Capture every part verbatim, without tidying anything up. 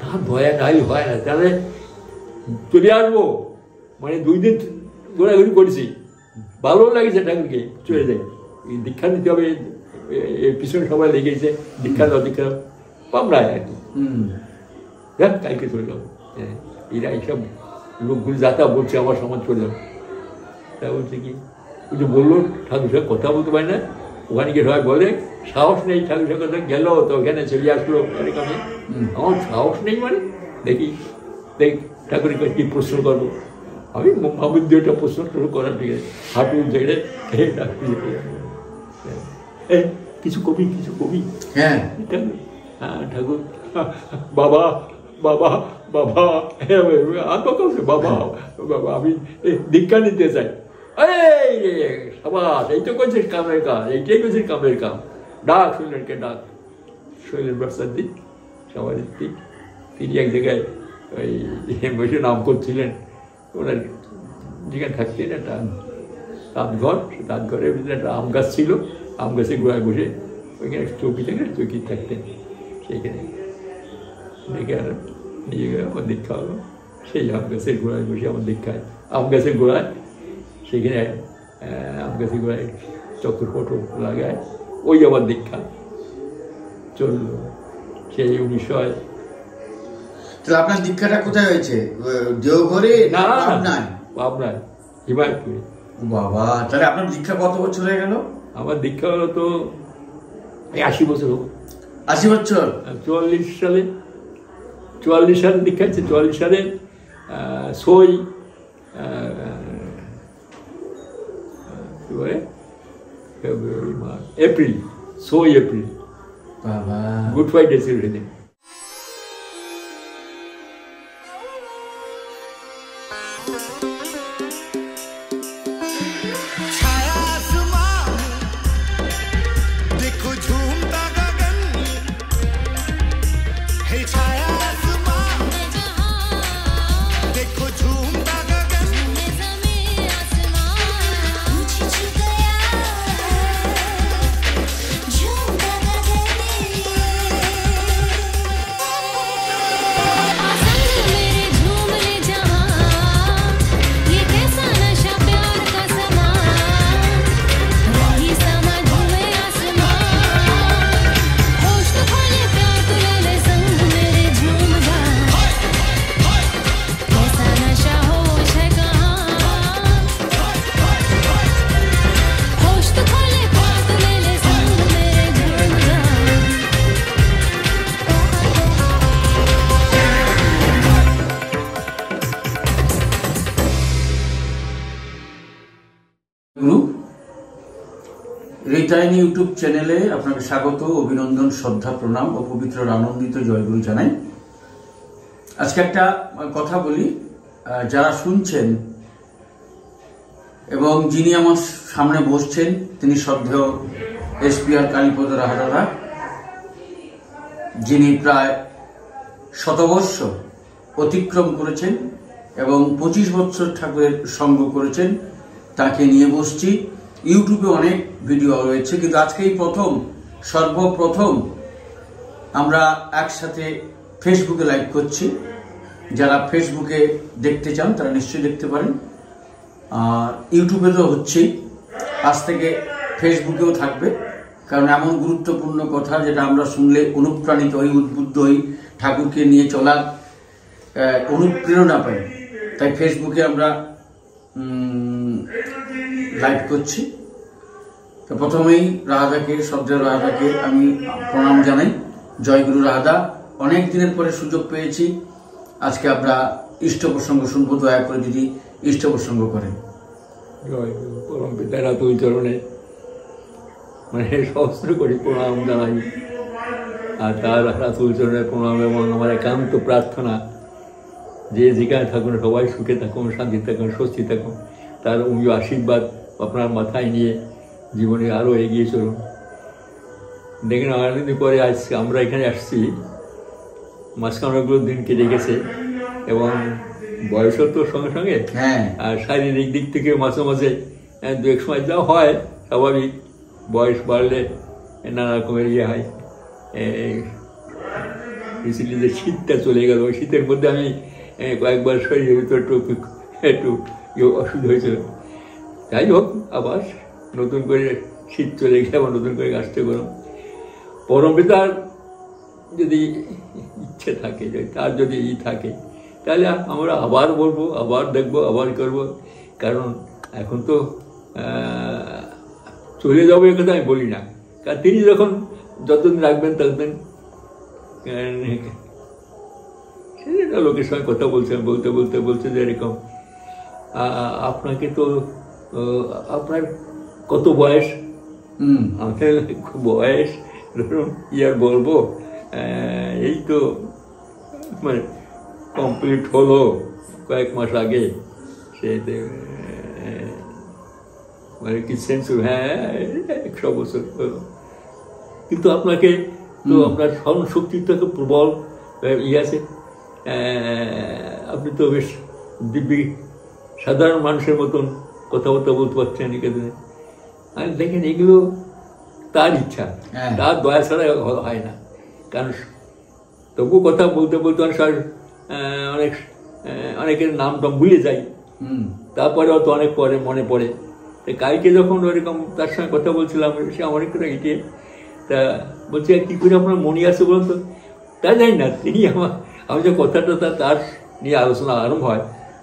আর ভয় নাই হয় না, তাহলে চলে আসবো, মানে দুই দিন ঘোরাঘুরি করেছি, ভালো লাগছে ঠাকুরকে, চলে যাই। দীক্ষা নিতে হবে, এর পিছনে সবাই লেগেছে, দীক্ষা দাও দীক্ষা পাবনায় আর কি। দেখ কালকে চলে যাবো। হ্যাঁ, এরা এইসব লোকগুলো যাতা বলছে আমার সমাজ চলে যাবো। তা বলছে কি ওই যে বললো ঠাকুর সাথে কথা বলতে পারি না, ওখানে গিয়ে সবাই বলে সাহস নেই, ঠাকুর সাথে কথা গেল তো ওখানে চলে আসলো। আমি আমার সাহস নেই, মানে দেখি দেখ ঠাকুরকে কি প্রশ্ন করবো। আমি ভাবুন দুটা প্রশ্ন শুরু করার ঠিক আছে, হাঁটু ঝেড়ে কিছু কবি কিছু কবি। হ্যাঁ হ্যাঁ ঠাকুর বাবা বাবা বাবা আত্মকাছে বাবা বাবা আমি দীক্ষা নিতে চাই। এই সবাস এই তো করছিস কামের কাজ, এইটাই করছিস কামের কাম। ডাক শৈলেনকে ডাক, শৈলেন ব্যবসার দিক সবার দিক। তিনি এক জায়গায় ওই বসে নাম করছিলেন, ওনার যেখানে থাকতেন একটা তাঁতঘর, সে তাঁতঘরের ভিতরে একটা আম গাছ ছিল, আম গাছের গোড়ায় বসে ওইখানে চৌকি থেকে চৌকি থাকতেন। সেইখানে দেখে আর নিয়ে গেলে আমার দীক্ষা হলো। সেই আম গাছের গোড়ায় বসে আমার দীক্ষায়, আম গাছের গোড়ায় সেখানে আম গাছের গোড়ায় চক্র ফটো লাগায়, ওই আমার দীক্ষা চললো সেই উনিশশো। তাহলে আপনার দীক্ষাটা কোথায় হয়েছে? দেওঘরে না পাবনায়? পাবনায়, হিমায়তপুরে। বাবা, তাহলে আপনার দীক্ষা কত বছর হয়ে গেল? আমার দীক্ষা হলো তো আশি বছর হোক। আশি বছর? চুয়াল্লিশ সালে, চুয়াল্লিশ সালে দীক্ষা হচ্ছে। চুয়াল্লিশ সালে সই কি বলে ফেব্রুয়ারি মার্চ এপ্রিল, সই এপ্রিল। বাবা, গুড ফ্রাইডে ছিল সেদিন। রিটাইন ইউটিউব চ্যানেলে আপনাকে স্বাগত, অভিনন্দন, শ্রদ্ধা, প্রণাম ও পবিত্র আনন্দিত জয়গুরু জানাই। আজকে একটা কথা বলি, যারা শুনছেন এবং যিনি আমার সামনে বসছেন তিনি শ্রদ্ধেয় এস পি আর কালীপদ রাহারা, যিনি প্রায় শতবর্ষ অতিক্রম করেছেন এবং পঁচিশ বছর ঠাকুরের সঙ্গ করেছেন, তাকে নিয়ে বসছি। ইউটিউবে অনেক ভিডিও রয়েছে, কিন্তু আজকেই প্রথম, সর্বপ্রথম আমরা একসাথে ফেসবুকে লাইভ করছি। যারা ফেসবুকে দেখতে চান তারা নিশ্চয়ই দেখতে পারেন, আর ইউটিউবে তো হচ্ছেই, আজ থেকে ফেসবুকেও থাকবে। কারণ এমন গুরুত্বপূর্ণ কথা যেটা আমরা শুনলে অনুপ্রাণিত হই, উদ্বুদ্ধ হই, ঠাকুরকে নিয়ে চলার অনুপ্রেরণা পাই, তাই ফেসবুকে আমরা লাইভ করছি। তো প্রথমেই রাহাদাকে, শ্রদ্ধেয় রাহাদাকে আমি প্রণাম জানাই। জয়গুরু রাহাদা, অনেক দিনের পরে সুযোগ পেয়েছি, আজকে আমরা ইষ্ট প্রসঙ্গ শুনবো। দয়া করে যদি ইষ্ট প্রসঙ্গ করেন। জয়গুরু পরম পিতারা তুই চরণে মানে সহস্র করি প্রণাম জানাই, আর তার রাতুল চরণে প্রণাম এবং আমার একান্ত প্রার্থনা যে যেখানে থাকুন সবাই সুখে থাকুন, শান্তি থাকুন, স্বস্তি থাকুন, তার অমীয় আশীর্বাদ আপনার মাথায় নিয়ে জীবনে আরও এগিয়ে চলুন। দেখেন অনেকদিন পরে আজ আমরা এখানে আসছি, মাঝখানে অনেকগুলো দিন কেটে গেছে এবং বয়সও তো সঙ্গে সঙ্গে, হ্যাঁ, আর শারীরিক দিক থেকে মাঝে মাঝে দু এক সময় যা হয় স্বাভাবিক, বয়স বাড়লে নানা রকমের ইয়ে হয়, রিসেন্টলি যে শীতটা চলে গেল, ওই শীতের মধ্যে আমি কয়েকবার শরীরের ভিতরে একটু একটু অসুবিধা হয়েছিল। যাই হোক, আবার নতুন করে শীত চলে গেলে আবার নতুন করে আসতে গরম। পরম পিতার যদি ইচ্ছে থাকে, তার যদি ই থাকে, তাহলে আমরা আবার বলবো, আবার দেখবো, আবার করবো। কারণ এখন তো চলে যাবো এ কথা আমি বলি না, কারণ তিনি যখন যতদিন রাখবেন ততদিন সেটা লোকের সঙ্গে কথা বলছেন, বলতে বলতে বলছে যে এরকম আপনাকে তো আপনার কত বয়স? আমাদের বয়স ধরুন কি আর বলবো, এই তো মানে কমপ্লিট হলো কয়েক মাস আগে। সে মানে কি সেন্স, হ্যাঁ একশো বছর হলো। কিন্তু আপনাকে তো আপনার স্মরণ শক্তির তো প্রবল ইয়ে আছে, আপনি তো বেশ দিব্যি সাধারণ মানুষের মতন কথাবার্তা বলতে পারছেন এখানে। আর দেখেন এগুলো তার ইচ্ছা, তার দয়া ছাড়া হয় না। কারণ তবু কথা বলতে বলতে অনেক অনেক অনেকের নাম টাম ভুলে যাই, তারপরে অত অনেক পরে মনে পড়ে। কালকে যখন ওরকম তার সঙ্গে কথা বলছিলাম, সে আমার একটু এটে তা বলছে কী করে আপনার মনে আছে বলুন তো। তা জানি না, তিনি আমার আমি যে কথাটা তার নিয়ে আলোচনা আরম্ভ হয়,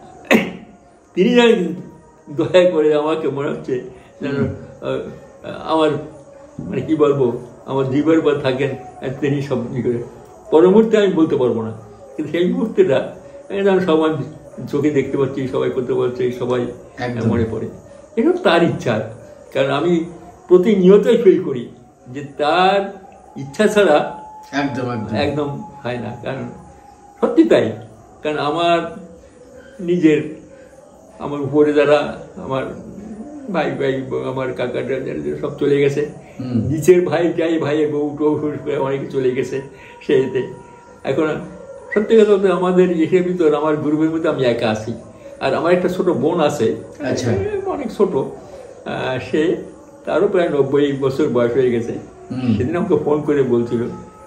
তিনি জানেন দয়া করে আমাকে মনে হচ্ছে যেন আমার মানে কি বলবো, আমার জীবের পর থাকেন তিনি সব ই করে। পরের মুহূর্তে আমি বলতে পারবো না, কিন্তু সেই মুহূর্তেটা আমি সবাই চোখে দেখতে পাচ্ছি, সবাই করতে পারছে, সবাই মনে পড়ে। এটা তার ইচ্ছা। কারণ আমি প্রতিনিয়তই ফিল করি যে তার ইচ্ছা ছাড়া একদম একদম হয় না। কারণ সত্যি তাই। কারণ আমার নিজের আমার উপরে যারা আমার ভাই ভাই আমার কাকাটা সব চলে গেছে, নিচের ভাই যাই ভাইয়ের বউ টৌ অনেকে চলে গেছে সেইতে। এখন সত্যি কথা বলতে আমাদের ইসের ভিতর আমার গ্রুপের মধ্যে আমি একা আছি। আর আমার একটা ছোট বোন আছে, অনেক ছোট, সে তারও প্রায় নব্বই বছর বয়স হয়ে গেছে। সেদিন আমাকে ফোন করে বলছিল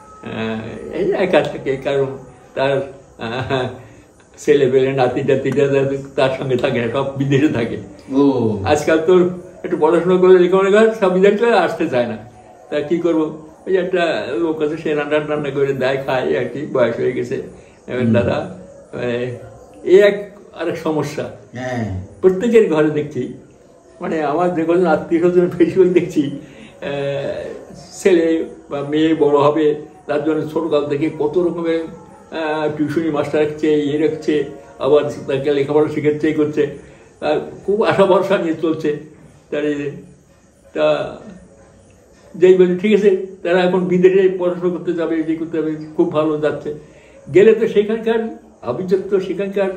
এই একা থাকে, কারণ তার ছেলে পেলে নাতি টাতিটা তার সঙ্গে থাকে না, সব বিদেশে থাকে। আজকাল তোর একটু পড়াশোনা করে লেখাপড়া করে সব বিদেশে আসতে চায় না। তা কি করবো, ওই একটা লোক আছে, সে রান্না টান্না করে দেয়, খায় আর কি, বয়স হয়ে গেছে। দাদা এই এক আরেক সমস্যা প্রত্যেকের ঘরে দেখছি, মানে আমার যে কজন আত্মীয় স্বজন ফেসবুক দেখছি, ছেলে বা মেয়ে বড় হবে তার জন্য ছোটকাল থেকে কত রকমের টিউশনি মাস্টার রাখছে, ইয়ে রাখছে, আবার তাকে লেখাপড়া শিখাচ্ছে, এই করছে, খুব আশা ভরসা নিয়ে চলছে। তার তা যেই বলে ঠিক আছে তারা এখন বিদেশে পড়াশোনা করতে যাবে, যে করতে যাবে, খুব ভালো যাচ্ছে। গেলে তো সেখানকার অভিযোগ তো সেখানকার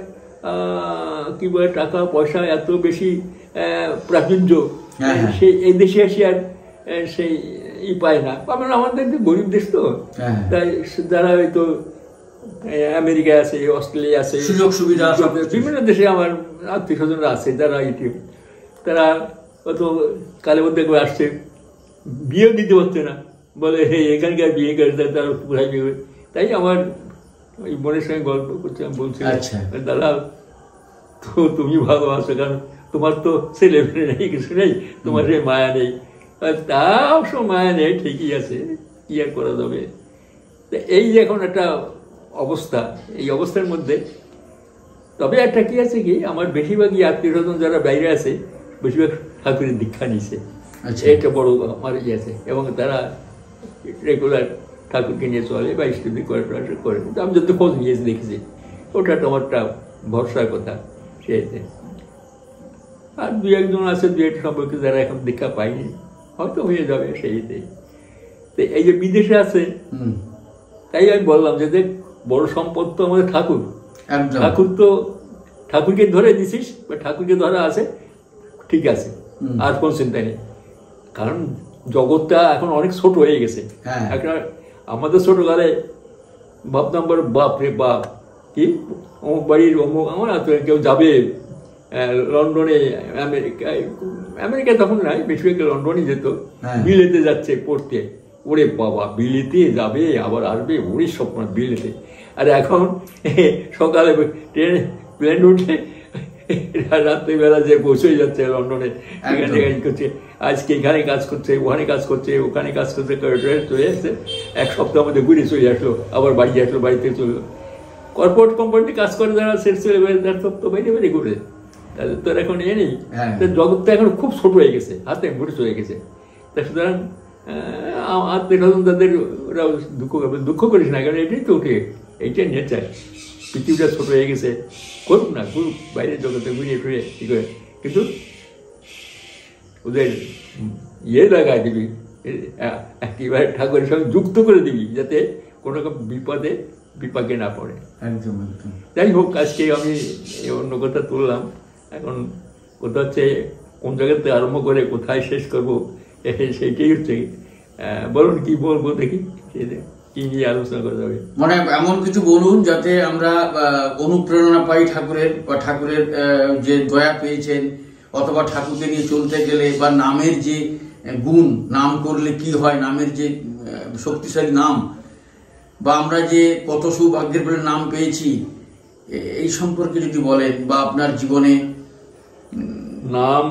কি বলে টাকা পয়সা এত বেশি প্রাচুর্য, সে এই দেশে এসে আর সেই ই পায় না। কারণ আমাদের গরিব দেশ তো, তাই যারা হয়তো আমেরিকায় আছে, অস্ট্রেলিয়া আছে, সুযোগ সুবিধা বিভিন্ন দেশে আমার আত্মীয় স্বজনরা আছে যারা ইটি, তারা অত কালে মধ্যে করে আসছে, বিয়েও দিতে পারছে না, বলে হে এখানকার বিয়ে করে তারা পুরাই বিয়ে। তাই আমার ওই বোনের সঙ্গে গল্প করছিলাম, বলছিলাম দাদা তো তুমি ভালো আছো, কারণ তোমার তো ছেলে মেয়ে নেই, কিছু নেই, তোমার সে মায়া নেই। তা অবশ্য মায়া নেই, ঠিকই আছে, কি আর করা যাবে। এই যে এখন একটা অবস্থা, এই অবস্থার মধ্যে তবে একটা কি আছে কি, আমার বেশিরভাগই আত্মীয় স্বজন যারা বাইরে আছে বেশিরভাগ ঠাকুরের দীক্ষা নিছে, এটা বড় আমার ইয়ে আছে, এবং তারা রেগুলার ঠাকুরকে নিয়ে চলে বা স্টুডি করে করে। আমি যত খোঁজ নিয়েছি দেখেছি, ওটা তো আমারটা ভরসার কথা সেতে। আর দু একজন আছে দু একটা সম্পর্কে যারা এখন দীক্ষা পায়নি, হয়তো হয়ে যাবে সেইতে। তো এই যে বিদেশে আছে, তাই আমি বললাম যে দেখ বড় সম্পদ তো আমাদের ঠাকুর, ঠাকুর তো ঠাকুরকে ধরে দিছিস বা ঠাকুরকে ধরা আছে, ঠিক আছে, আর কোন চিন্তা নেই। কারণ জগৎটা এখন অনেক ছোট হয়ে গেছে। একটা আমাদের ছোটকালে ভাবতাম বড় বাপ রে বাপ, কি অমুক বাড়ির অমুক আমার কেউ যাবে লন্ডনে, আমেরিকায়, আমেরিকায় তখন নাই, বেশিরভাগ লন্ডনে যেত, বিলেতে যাচ্ছে পড়তে, ওরে বাবা বিলেতে যাবে আবার আসবে, ওরে স্বপ্ন বিলেতে। আর এখন সকালে ট্রেনে প্লেন উঠে রাত্রিবেলা যে পৌঁছে যাচ্ছে লন্ডনে, এখানে কাজ করছে, আজকে এখানে কাজ করছে, ওখানে কাজ করছে, ওখানে কাজ করছে, চলে আসছে, এক সপ্তাহের মধ্যে ঘুরে চলে আসলো, আবার বাড়ি আসলো, বাড়িতে চললো। কর্পোরেট কোম্পানিতে কাজ করে যারা শেষ চলে বেড়ে তার সব তো বাইরে বেড়ে ঘুরে, তাদের তো এখন এ নেই, জগৎটা এখন খুব ছোট হয়ে গেছে, হাতে ঘুরে চলে গেছে। তা সুতরাং আত্মীয় স্বজন তাদের ওরা দুঃখ করবে, দুঃখ করিস না, কারণ এটাই তো ওঠে, এইটাই নেচার। পৃথিবীটা ছোট হয়ে গেছে, করুক না, করুক, বাইরের জগতে ঘুরিয়ে টুরিয়ে কী করে, কিন্তু ওদের ইয়ে লাগায় দিবি, একেবারে ঠাকুরের সঙ্গে যুক্ত করে দিবি, যাতে কোনো রকম বিপদে বিপাকে না পড়ে। একদম একদম। যাই হোক, আজকে আমি অন্য কথা তুললাম। এখন কোথা হচ্ছে কোন জায়গাতে আরম্ভ করে কোথায় শেষ করবো সেইটাই হচ্ছে। বলুন কি বলবো দেখি, কি নিয়ে আলোচনা করা যাবে? মানে এমন কিছু বলুন যাতে আমরা অনুপ্রেরণা পাই ঠাকুরের, বা ঠাকুরের যে দয়া পেয়েছেন, অথবা ঠাকুরকে নিয়ে চলতে গেলে, বা নামের যে গুণ, নাম করলে কি হয়, নামের যে শক্তিশালী নাম, বা আমরা যে কত সৌভাগ্যের বলে নাম পেয়েছি, এই সম্পর্কে যদি বলেন, বা আপনার জীবনে নাম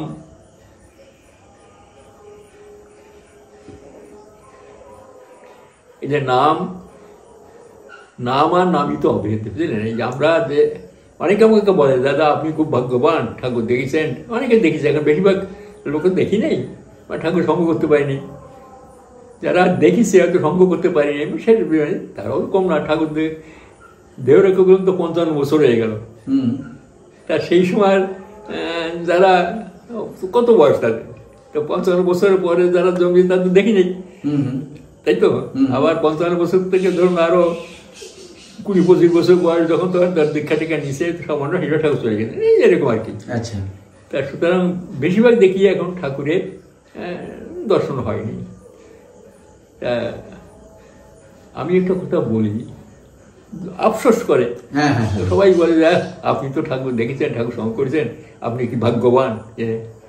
এই যে নাম নাম আর নামই তো হবে, বুঝলেন? এই যে আমরা যে অনেকে আমাকে বলে, দাদা আপনি খুব ভাগ্যবান, ঠাকুর দেখেছেন। অনেকে দেখেছে, এখন বেশিরভাগ লোক দেখি নেই বা ঠাকুর সঙ্গ করতে পারিনি। যারা দেখিছে হয়তো সঙ্গ করতে পারিনি, আমি সেটা তারাও কম না। ঠাকুর দেহ রেখে তো পঞ্চান্ন বছর হয়ে গেল। তা সেই সময় যারা কত বয়স তাদের, তো পঞ্চান্ন বছরের পরে যারা জমি তাদের দেখি নেই, তাই তো? আবার পঞ্চান্ন বছর থেকে ধরুন আরো কুড়ি পঁচিশ বছর বয়স যখন, তখন তার দীক্ষা টিক্ষা নিচে সামান্য হিরো ঠাকুর চলে গেছে, এই এরকম আর কি। আচ্ছা। তা সুতরাং বেশিরভাগ দেখি এখন ঠাকুরের দর্শন হয়নি। তা আমি একটা কথা বলি, আফসোস করে সবাই বলে যে আপনি তো ঠাকুর দেখেছেন, ঠাকুর সঙ্গ করেছেন, আপনি কি ভাগ্যবান। যে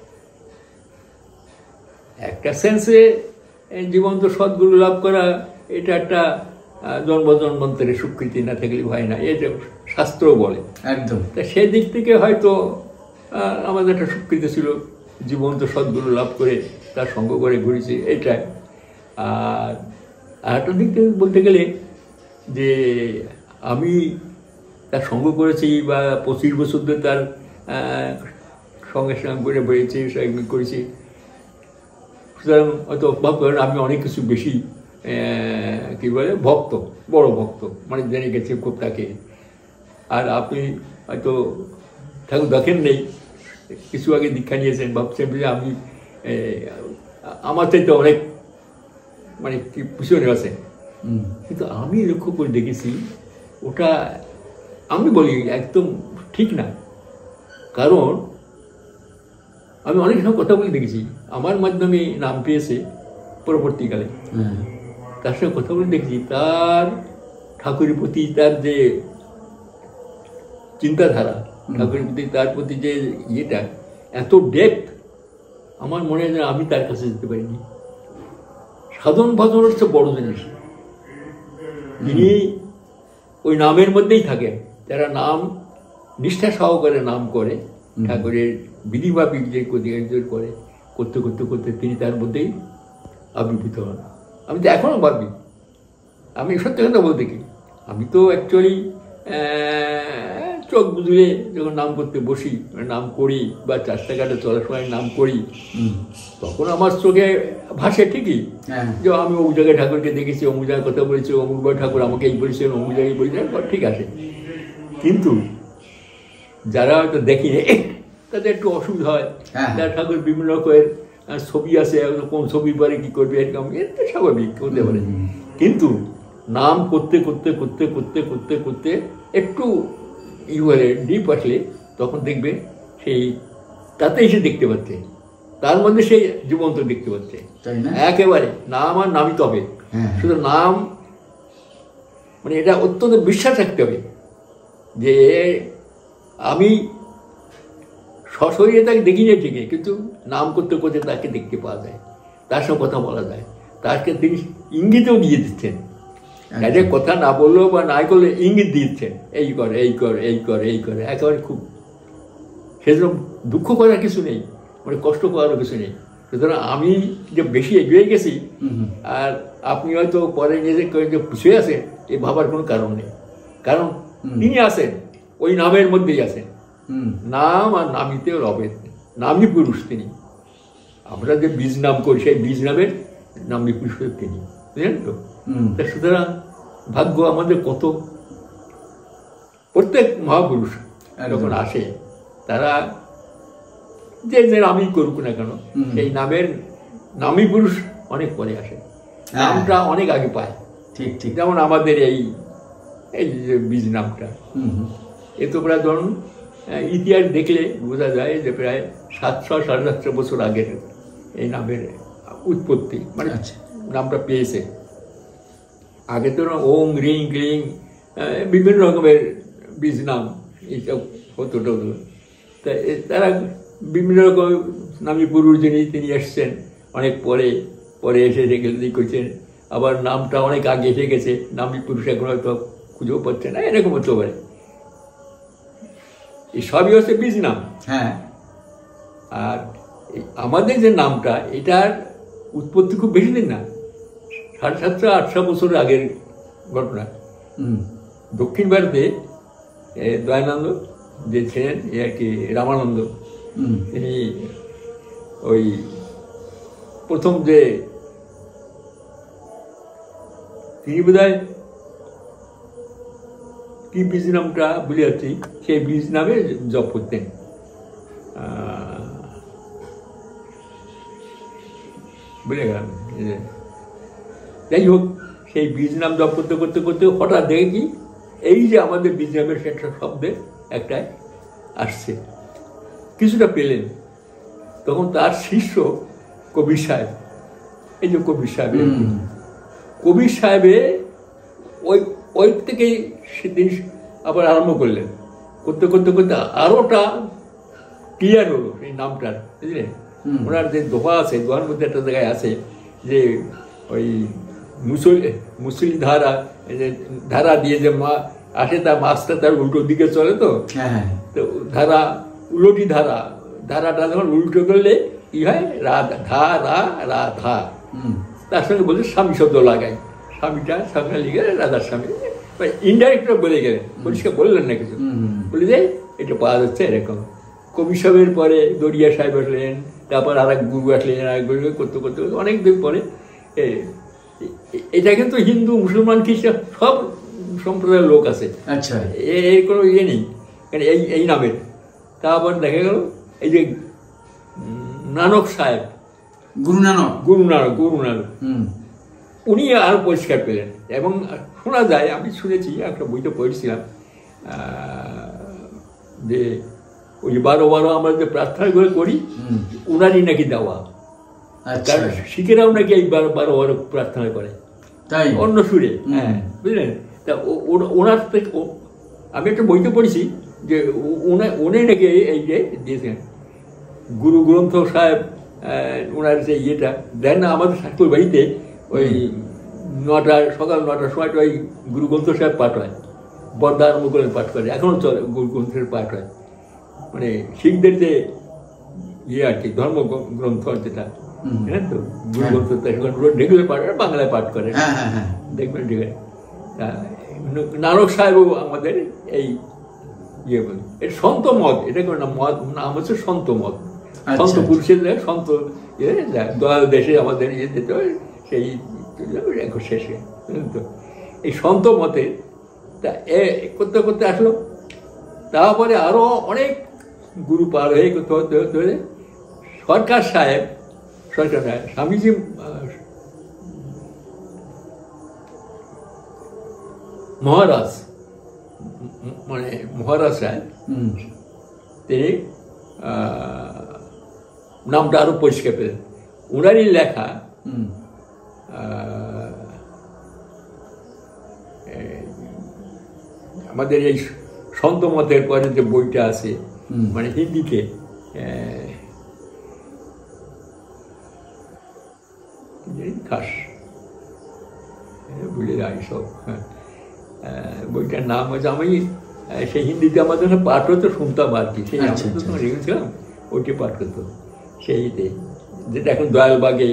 একটা সেন্সে জীবন্ত সদ্গুরু লাভ করা, এটা একটা জন্ম জন্মান্তরের স্বীকৃতি না থাকলে হয় না, এটা শাস্ত্রও বলে। একদম। তা সেই দিক থেকে হয়তো আমাদের একটা স্বীকৃতি ছিল, জীবন্ত সদ্গুরু লাভ করে তার সঙ্গ করে ঘুরেছি, এটাই। আর আরেকটা দিক থেকে বলতে গেলে যে আমি তার সঙ্গ করেছি, বা পঁচিশ বছর ধরে তার সঙ্গে সঙ্গে করে বেড়েছি, করেছি, সুতরাং হয়তো ভাব করেন আমি অনেক কিছু বেশি কী বলে ভক্ত, বড় ভক্ত, মানে জেনে গেছি খুব তাকে। আর আপনি হয়তো ঠাকুর দেখেন নেই, কিছু আগে দীক্ষা নিয়েছেন, ভাবছেন যে আমি আমার চাইতে অনেক মানে কি পিছনে আছে, কিন্তু আমি লক্ষ্য করে দেখেছি ওটা আমি বলি একদম ঠিক না। কারণ আমি অনেক সময় কথা বলে দেখেছি, আমার মাধ্যমে নাম পেয়েছে পরবর্তীকালে, তার সঙ্গে কথা বলে দেখেছি, তার ঠাকুরের প্রতি তার যে চিন্তাধারা, ঠাকুরের প্রতি তার প্রতি যে ইয়েটা, এত ডেপথ, আমার মনে হয় আমি তার কাছে যেতে পারিনি। সাধন ভজন হচ্ছে বড় জিনিস। তিনি ওই নামের মধ্যেই থাকেন। যারা নাম নিষ্ঠা সহকারে নাম করে, ঠাকুরের বিধিমাফিক যে কোদিয়ার করে করতে করতে করতে তিনি তার মধ্যেই আবির্ভূত হন। আমি তো এখনও ভাবি, আমি সত্যি কথা বলতে কি, আমি তো অ্যাকচুয়ালি চোখ বুঝলে যখন নাম করতে বসি, নাম করি, বা রাস্তাঘাটে চলার সময় নাম করি, তখন আমার চোখে ভাসে ঠিকই যে আমি অমুক জায়গায় ঠাকুরকে দেখেছি, অমুক জায়গায় কথা বলেছি, অমুক ঠাকুর আমাকে এই বলেছেন, অমুক জায়গায় বলেছেন, ঠিক আছে। কিন্তু যারা হয়তো দেখি তাদের একটু অসুবিধা হয়, যারা ঠাকুর বিভিন্ন রকমের ছবি আছে, কোন ছবির পরে কী করবে, এরকম এটা স্বাভাবিক হতে পারে। কিন্তু নাম করতে করতে করতে করতে করতে করতে একটু ই বলে ডিপ আসলে, তখন দেখবে সেই তাতে এসে দেখতে পাচ্ছে, তার মধ্যে সেই জীবন্ত দেখতে পাচ্ছে একেবারে। নাম আর নামই তো হবে, শুধু নাম মানে এটা অত্যন্ত বিশ্বাস রাখতে হবে যে আমি সশরীরে তাকে দেখি না ঠিকই, কিন্তু নাম করতে করতে তাকে দেখতে পাওয়া যায়, তার সঙ্গে কথা বলা যায়। তাকে তিনি ইঙ্গিতও দিয়ে দিচ্ছেন, এটা কথা না বললেও বা নাই করলে ইঙ্গিত দিচ্ছেন, এই কর এই কর এই কর এই করে, একেবারে খুব সেরকম দুঃখ করার কিছু নেই, মানে কষ্ট করারও কিছু নেই। সুতরাং আমি যে বেশি এগিয়ে গেছি আর আপনি হয়তো পরে নিজে যে পিছিয়ে আছেন এ ভাবার কোনো কারণ নেই, কারণ তিনি আছেন ওই নামের মধ্যেই আছেন, নাম আর নামিতেও রবে, নামই পুরুষ তিনি। আমরা যে বীজ নাম করি সেই বীজ নামের নামই পুরুষ তিনি, বুঝলেন তো? সুতরাং ভাগ্য আমাদের কত, প্রত্যেক মহাপুরুষ যখন আসে তারা যে যে নামই করুক না কেন সেই নামের নামী পুরুষ অনেক পরে আসে, নামটা অনেক আগে পায়। ঠিক ঠিক যেমন আমাদের এই এই যে বীজ নামটা, এ তো প্রায় ধরুন ইতিহাস দেখলে বোঝা যায় যে প্রায় সাতশো সাড়ে সাতশো বছর আগের এই নামের উৎপত্তি, মানে নামটা পেয়েছে। আগে তো ওং রিং ক্লিং বিভিন্ন রকমের বীজ নাম এইসব হতো টতো, তা তারা বিভিন্ন রকম নামী পুরুষ যিনি তিনি এসছেন অনেক পরে, পরে এসে সেগুলি করছেন, আবার নামটা অনেক আগে এসে গেছে, নামী পুরুষ এখন হয়তো খুঁজেও পাচ্ছে না, এরকম হতে পারে। এই সবই হচ্ছে বীজ নাম। হ্যাঁ, আর আমাদের যে নামটা এটার উৎপত্তি খুব বেশি দিন না, সাড়ে সাতশো আটশো বছর আগের ঘটনা। দক্ষিণ ভারতে দয়ানন্দ যে ছিলেন এ আর কি রামানন্দ, তিনি ওই প্রথম যে তিনি বোধহয় কি বীজ নামটা বলে যাচ্ছি, সেই বীজ নামে জপ করতেন। বুঝে গেলাম। যাই হোক, সেই বীজ নাম জপ করতে করতে করতে হঠাৎ দেখে কি এই যে আমাদের বীজ নামের একটা শব্দের একটাই আসছে, কিছুটা পেলেন। তখন তার শিষ্য কবির সাহেব, এই যে কবির সাহেব, কবির সাহেবে ওই ওই থেকেই সেদিন আবার আরম্ভ করলেন, করতে করতে করতে আরোটা ক্লিয়ার হলো এই নামটার, বুঝলেন? ওনার যে দোহা আছে, দোহার মধ্যে একটা জায়গায় আছে যে ওই মুসল মুসলি ধারা, যে ধারা দিয়ে যে মা আসে তার মাছটা তার উল্টো দিকে চলে, তো তো ধারা উল্টি ধারা, ধারাটা যখন উল্টো করলে কি হয়, রা ধা রা রা ধা, তার সঙ্গে বলছে স্বামী শব্দ লাগাই, স্বামীটা স্বামী লিখে রাধার স্বামী, ইনডাইরেক্ট বলে গেলেন, পরিষ্কার বললেন না কিছু, বলে যে এটা পাওয়া যাচ্ছে এরকম। কবি সাহেবের পরে দরিয়া সাহেব আসলেন, তারপর আর এক গুরু আসলেন, আর এক গুরু করতে করতে অনেক দিন পরে এটা কিন্তু হিন্দু মুসলমান খ্রিস্টান সব সম্প্রদায়ের লোক আছে। আচ্ছা, এর কোনো ইয়ে নেই এই এই নামের। তারপর দেখা গেল এই যে নানক সাহেব, গুরু নানক গুরু নানক গুরু নানক উনি আরো পরিষ্কার পেলেন। এবং শোনা যায়, আমি শুনেছি, একটা বইতে পড়েছিলাম যে ওই বারো বারো আমরা যে প্রার্থনাগুলো করি উনারই নাকি দেওয়া, কারণ শিখেরাও নাকি এই বারো বারো বারো প্রার্থনা করে তাই অন্য সুরে। হ্যাঁ, বুঝলেন? তা ওনার থেকে আমি একটা বইতে পড়েছি যে উনি নাকি এই যে দিয়েছেন গুরু গ্রন্থ সাহেব, ওনার যে ইয়েটা দেন না আমাদের ঠাকুর বাড়িতে, ওই নটা সকাল নটার সময়টা ওই গুরু গ্রন্থ সাহেব পাঠ হয়, বর্ধা আরম্ভ করে পাঠ করে, এখনও চলে গুরু গ্রন্থের পাঠ হয়, মানে শিখদের যে ইয়ে আর কি ধর্ম গ্রন্থ যেটা, হ্যাঁ তো গুরু গ্রন্থ রেগুলার পাঠ বাংলায় পাঠ করে, দেখবেন ঠিক আছে। নানক সাহেবও আমাদের এই ইয়ে বলি, এটা সন্ত মত, এটা কোনো না মত, নাম হচ্ছে সন্ত মত, সন্ত পুরুষের সন্ত ইয়ে দয়াল দেশে আমাদের ইয়ে যেতে হয় সেই শেষে। তো এই সন্ত মতে তা এ করতে করতে আসলো, তারপরে আরো অনেক গুরু পার হয়ে করতে হতে হতে হলে সরকার সাহেব, সরকার সাহেব স্বামীজি মহারাজ, মানে মহারাজ সাহেব, তিনি নামটা আরো পরিষ্কার পেলেন। ওনারই লেখা আমাদের এই সন্ত মতের পরে যে বইটা আছে, মানে হিন্দিতে, খাস ভুলে যায় সব। হ্যাঁ, বইটার নাম হচ্ছে, আমি সেই হিন্দিতে আমাদের পাঠ হতো, শুনতাম আর কি, সেই আমি তো তখন রেখেছিলাম, ওইটি পাঠ করতো সেইতে, যেটা এখন দয়ালবাগে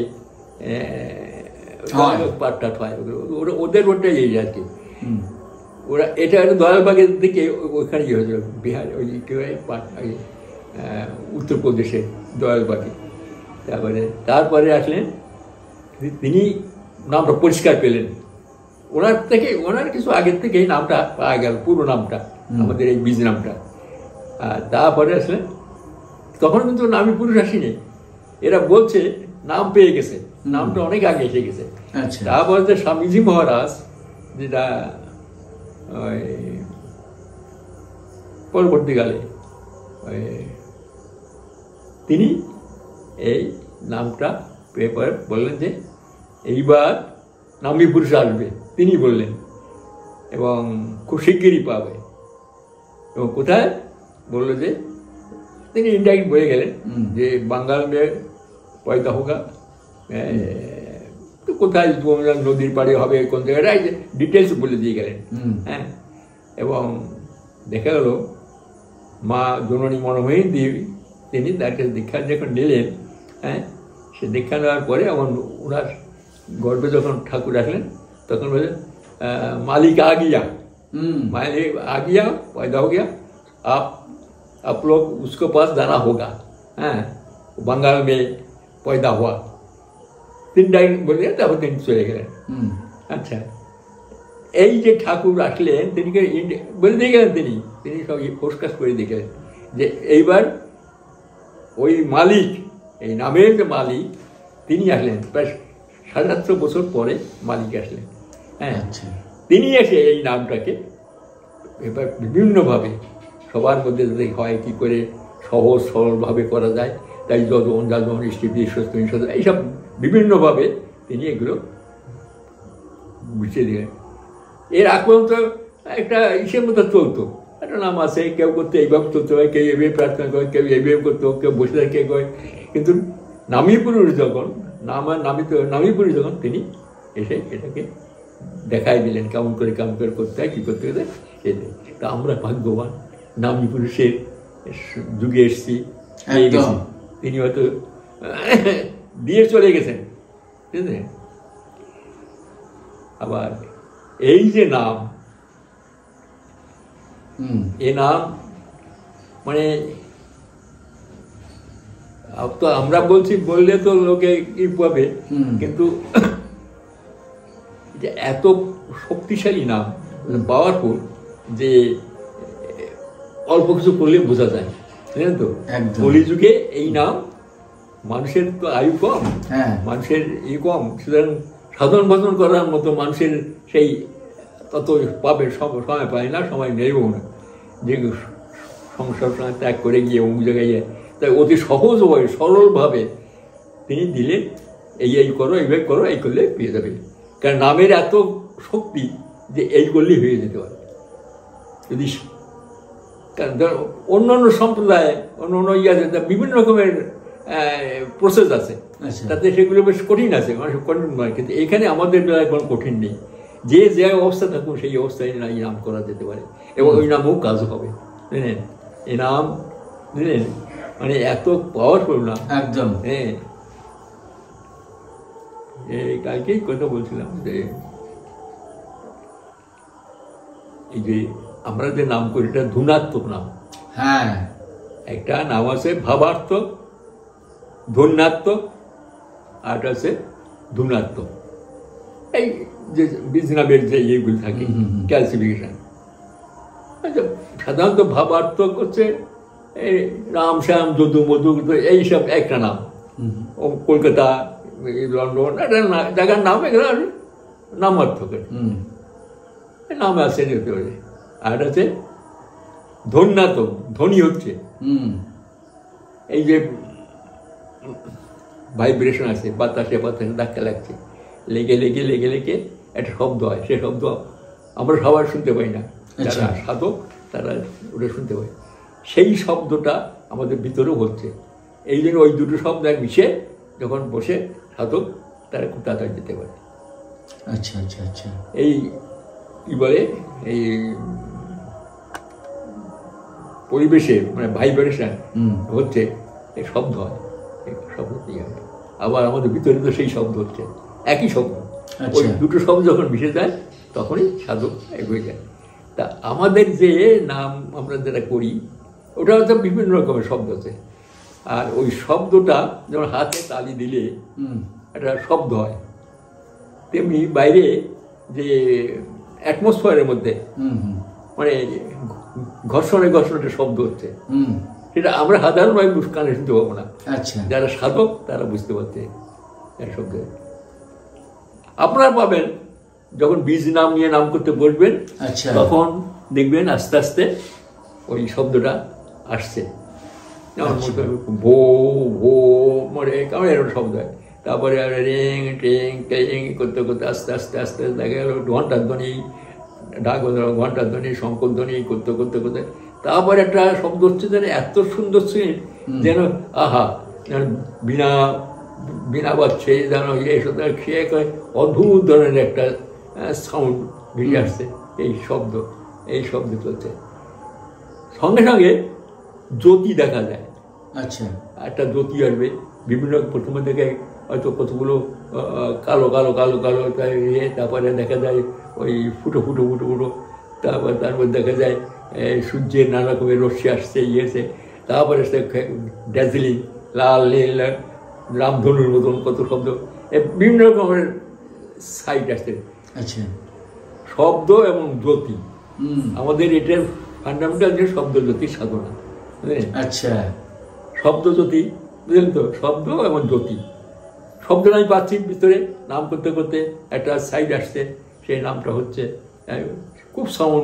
পাঠ টাঠ হয়, ওরা ওদের ওটাই এই আর কি। ওরা এটা দয়ালবাগের দিকে ওইখানে ইয়ে হয়েছিল, বিহার ওই কী হয় পাঠ, ওই উত্তরপ্রদেশে দয়ালবাগে। তারপরে তারপরে আসলেন তিনি, নামটা পরিষ্কার পেলেন ওনার থেকে, ওনার কিছু আগের থেকে এই নামটা পাওয়া গেল, পুরো নামটা, আমাদের এই বীজ নামটা। আর তারপরে আসলেন, তখন কিন্তু নামী পুরুষ আসেনি, এরা বলছে নাম পেয়ে গেছে, নামটা অনেক আগে এসে গেছে। তারপরে যে স্বামীজি মহারাজ, যেটা ওই পরবর্তীকালে ওই তিনি এই নামটা পেপার বললেন যে এইবার নামী পুরুষ আসবে, তিনি বললেন, এবং খুব শিগগিরই পাবে। এবং কোথায় বললো যে, তিনি ইনডাইরেক্ট বলে গেলেন যে বাঙ্গাল মে পয়দা হোগা, তো কোথায় নদীর পাড়ে হবে, কোন জায়গায়, ডিটেলস বলে দিয়ে গেলেন। হ্যাঁ, এবং দেখা গেল মা জননী মনোময়ী দেবী, তিনি তার কাছে দীক্ষা যখন নিলেন, হ্যাঁ, সে দীক্ষা নেওয়ার পরে আমার ওনার গর্বে যখন ঠাকুর আসলেন, তখন বলে মালিক आ गया, मालिक आ गया, पैदा हो गया, आप आप लोग उसके पास जाना होगा। হ্যাঁ, बंगाल में पैदा हुआ, তিন ডাইন বলে তারপর তিনি চলে গেলেন। আচ্ছা, এই যে ঠাকুর আসলেন, তিনি বলে দিয়ে গেলেন, তিনি তিনি সব ফোসকাস করে দিয়ে গেলেন যে এইবার ওই মালিক, এই নামের যে মালিক, তিনি আসলেন প্রায় সাড়ে সাতশো বছর পরে মালিক আসলেন। হ্যাঁ, তিনি এসে এই নামটাকে এবার বিভিন্নভাবে সবার মধ্যে যাতে হয়, কী করে সহজ সরলভাবে করা যায়, তাই যজন যাজন স্থিতি ঈশ্বর এইসব বিভিন্নভাবে তিনি এগুলো বুঝিয়ে দিলেন। এর আগ পর্যন্ত একটা ইসের মতো চলতো, একটা নাম আছে, কেউ করতে এইভাবে চলতে হয়, কেউ এইভাবে প্রার্থনা করে, কেউ এইভাবে করতো, কেউ বসে থাকে, কে করে। কিন্তু নামী পুরুষ যখন, নাম আর নামিত নামী পুরুষ যখন, তিনি এসে এটাকে দেখাই দিলেন কেমন করে কেমন করে করতে হয়, কী করতে হবে। তা আমরা ভাগ্যবান, নামী পুরুষের যুগে এসছি, তিনি হয়তো দিয়ে চলে গেছেন, বুঝলেন। আবার এই যে নাম, এ নাম মানে তো আমরা বলছি, বললে তো লোকে কি পাবে, কিন্তু যে এত শক্তিশালী নাম, পাওয়ারফুল, যে অল্প কিছু করলে বোঝা যায়, জানেন তো। কলিযুগে এই নাম, মানুষের তো আয়ু কম, মানুষের ই কম, সুতরাং সাধন ভজন করার মতো মানুষের সেই তত পাবে সময় পায় না, সময় নেইও না, যে সংসার সময় ত্যাগ করে গিয়ে অমুক জায়গায়, তাই অতি সহজভাবে সরলভাবে তিনি দিলেন, এই এই করো, এইভাবে করো, এই করলে পেয়ে যাবে। কারণ নামের এত শক্তি যে এই করলেই হয়ে যেতে পারে। যদি কারণ অন্য অন্য সম্প্রদায়, অন্য অন্য ইয়ে আছে, বিভিন্ন রকমের প্রসেস আছে, তাতে সেগুলো বেশ কঠিন আছে, মানুষ কঠিন নয়। কিন্তু এখানে আমাদের বেলায় কোনো কঠিন নেই, যে যে অবস্থা থাকুন সেই অবস্থায় এই নাম করা যেতে পারে, এবং ওই নামও কাজ হবে, বুঝলেন। এই নাম, বুঝলেন, মানে এত পাওয়ারফুল নাম একদম। হ্যাঁ, এই কালকেই কথা বলছিলাম যে এই যে আমরা যে নাম করি, এটা ধুনাত্মক নাম। হ্যাঁ, একটা নাম আছে ভাবার্থক, ধন্যাত্মক, আর আছে ধুনাত্মক। এই যে বীজ নামের যে ইয়েগুলো থাকে, ক্লাসিফিকেশন। আচ্ছা, সাধারণত ভাবার্থক হচ্ছে এই রাম শ্যাম যদু মধু, এইসব একটা নাম। ও কলকাতা, লন্ডন, একটা জায়গার নাম, এগুলো নামার্থকের নাম আছে যেতে পারে। আর আছে ধন্যাত্মক, ধ্বনি হচ্ছে এই যে ভাইব্রেশন আছে, বাতাসে বাতাসে ধাক্কা লাগছে, লেগে লেগে লেগে লেগে একটা শব্দ হয়, সে শব্দ আমরা সবাই শুনতে পাই না, যারা সাধক তারা ওটা শুনতে পায়। সেই শব্দটা আমাদের ভিতরেও হচ্ছে, এই জন্য ওই দুটো শব্দ এক মিশে যখন বসে সাধক তারা খুব তাড়াতাড়ি যেতে পারে। আচ্ছা আচ্ছা আচ্ছা। এই কি বলে এই পরিবেশে মানে ভাইব্রেশন হচ্ছে এই শব্দ হয়, শব্দ হবে। আবার আমাদের ভিতরে তো সেই শব্দ হচ্ছে একই শব্দ, ওই দুটো শব্দ যখন মিশে যায় তখনই সাধক এক হয়ে যায়। তা আমাদের যে নাম আমরা যেটা করি ওটা হয়তো বিভিন্ন রকমের শব্দ আছে, আর ওই শব্দটা যেমন হাতে তালি দিলে একটা শব্দ হয়, তেমনি বাইরে যে অ্যাটমসফিয়ারের মধ্যে মানে ঘর্ষণে ঘর্ষণের শব্দ হচ্ছে, সেটা আমরা সাধারণভাবে কানে শুনতে পাবো না। আচ্ছা, যারা সাধক তারা বুঝতে পারছে শব্দ। আপনারা পাবেন যখন বীজ নাম নিয়ে নাম করতে বসবেন, তখন দেখবেন আস্তে আস্তে ওই শব্দটা আসছে। যেমন ভো ভো মরে কেমন এরকম শব্দ হয়, তারপরে রিং টিং টিং করতে করতে আস্তে আস্তে আস্তে দেখা গেল ঘন্টার ধ্বনি, ঢাক ঘন্টার ধ্বনি, শঙ্কর ধ্বনি করতে করতে করতে তারপরে একটা শব্দ হচ্ছে যেন এত সুন্দর সিন, যেন আহা যেন বিনা বিনা বাজছে, যেন এই সাথে খেয়ে অদ্ভুত ধরনের একটা সাউন্ড বেরিয়ে আসছে, এই শব্দ এই শব্দ চলছে। সঙ্গে সঙ্গে জ্যোতি দেখা যায়। আচ্ছা, একটা জ্যোতি আসবে বিভিন্ন, প্রথমে থেকে হয়তো কতগুলো কালো কালো কালো কালো ইয়ে, তারপরে দেখা যায় ওই ফুটো ফুটো ফুটো ফুটো, তারপর তারপর দেখা যায় সূর্যের নানা রকমের রশ্মি আসছে ইয়েছে, তারপরে ড্যাজলিং লাল নীল রামধনুর মতন কত শব্দ, বিভিন্ন রকমের সাইট আসছে। আচ্ছা, শব্দ এবং জ্যোতি আমাদের এটার ফান্ডামেন্টাল যে শব্দ জ্যোতির সাধনা। আচ্ছা, শব্দ জ্যোতি বুঝলেন তো, শব্দ এবং জ্যোতি। শব্দটা আমি পাচ্ছি ভিতরে, নাম করতে করতে একটা সাইড আসছে, সেই নামটা হচ্ছে খুব সাউন্ড,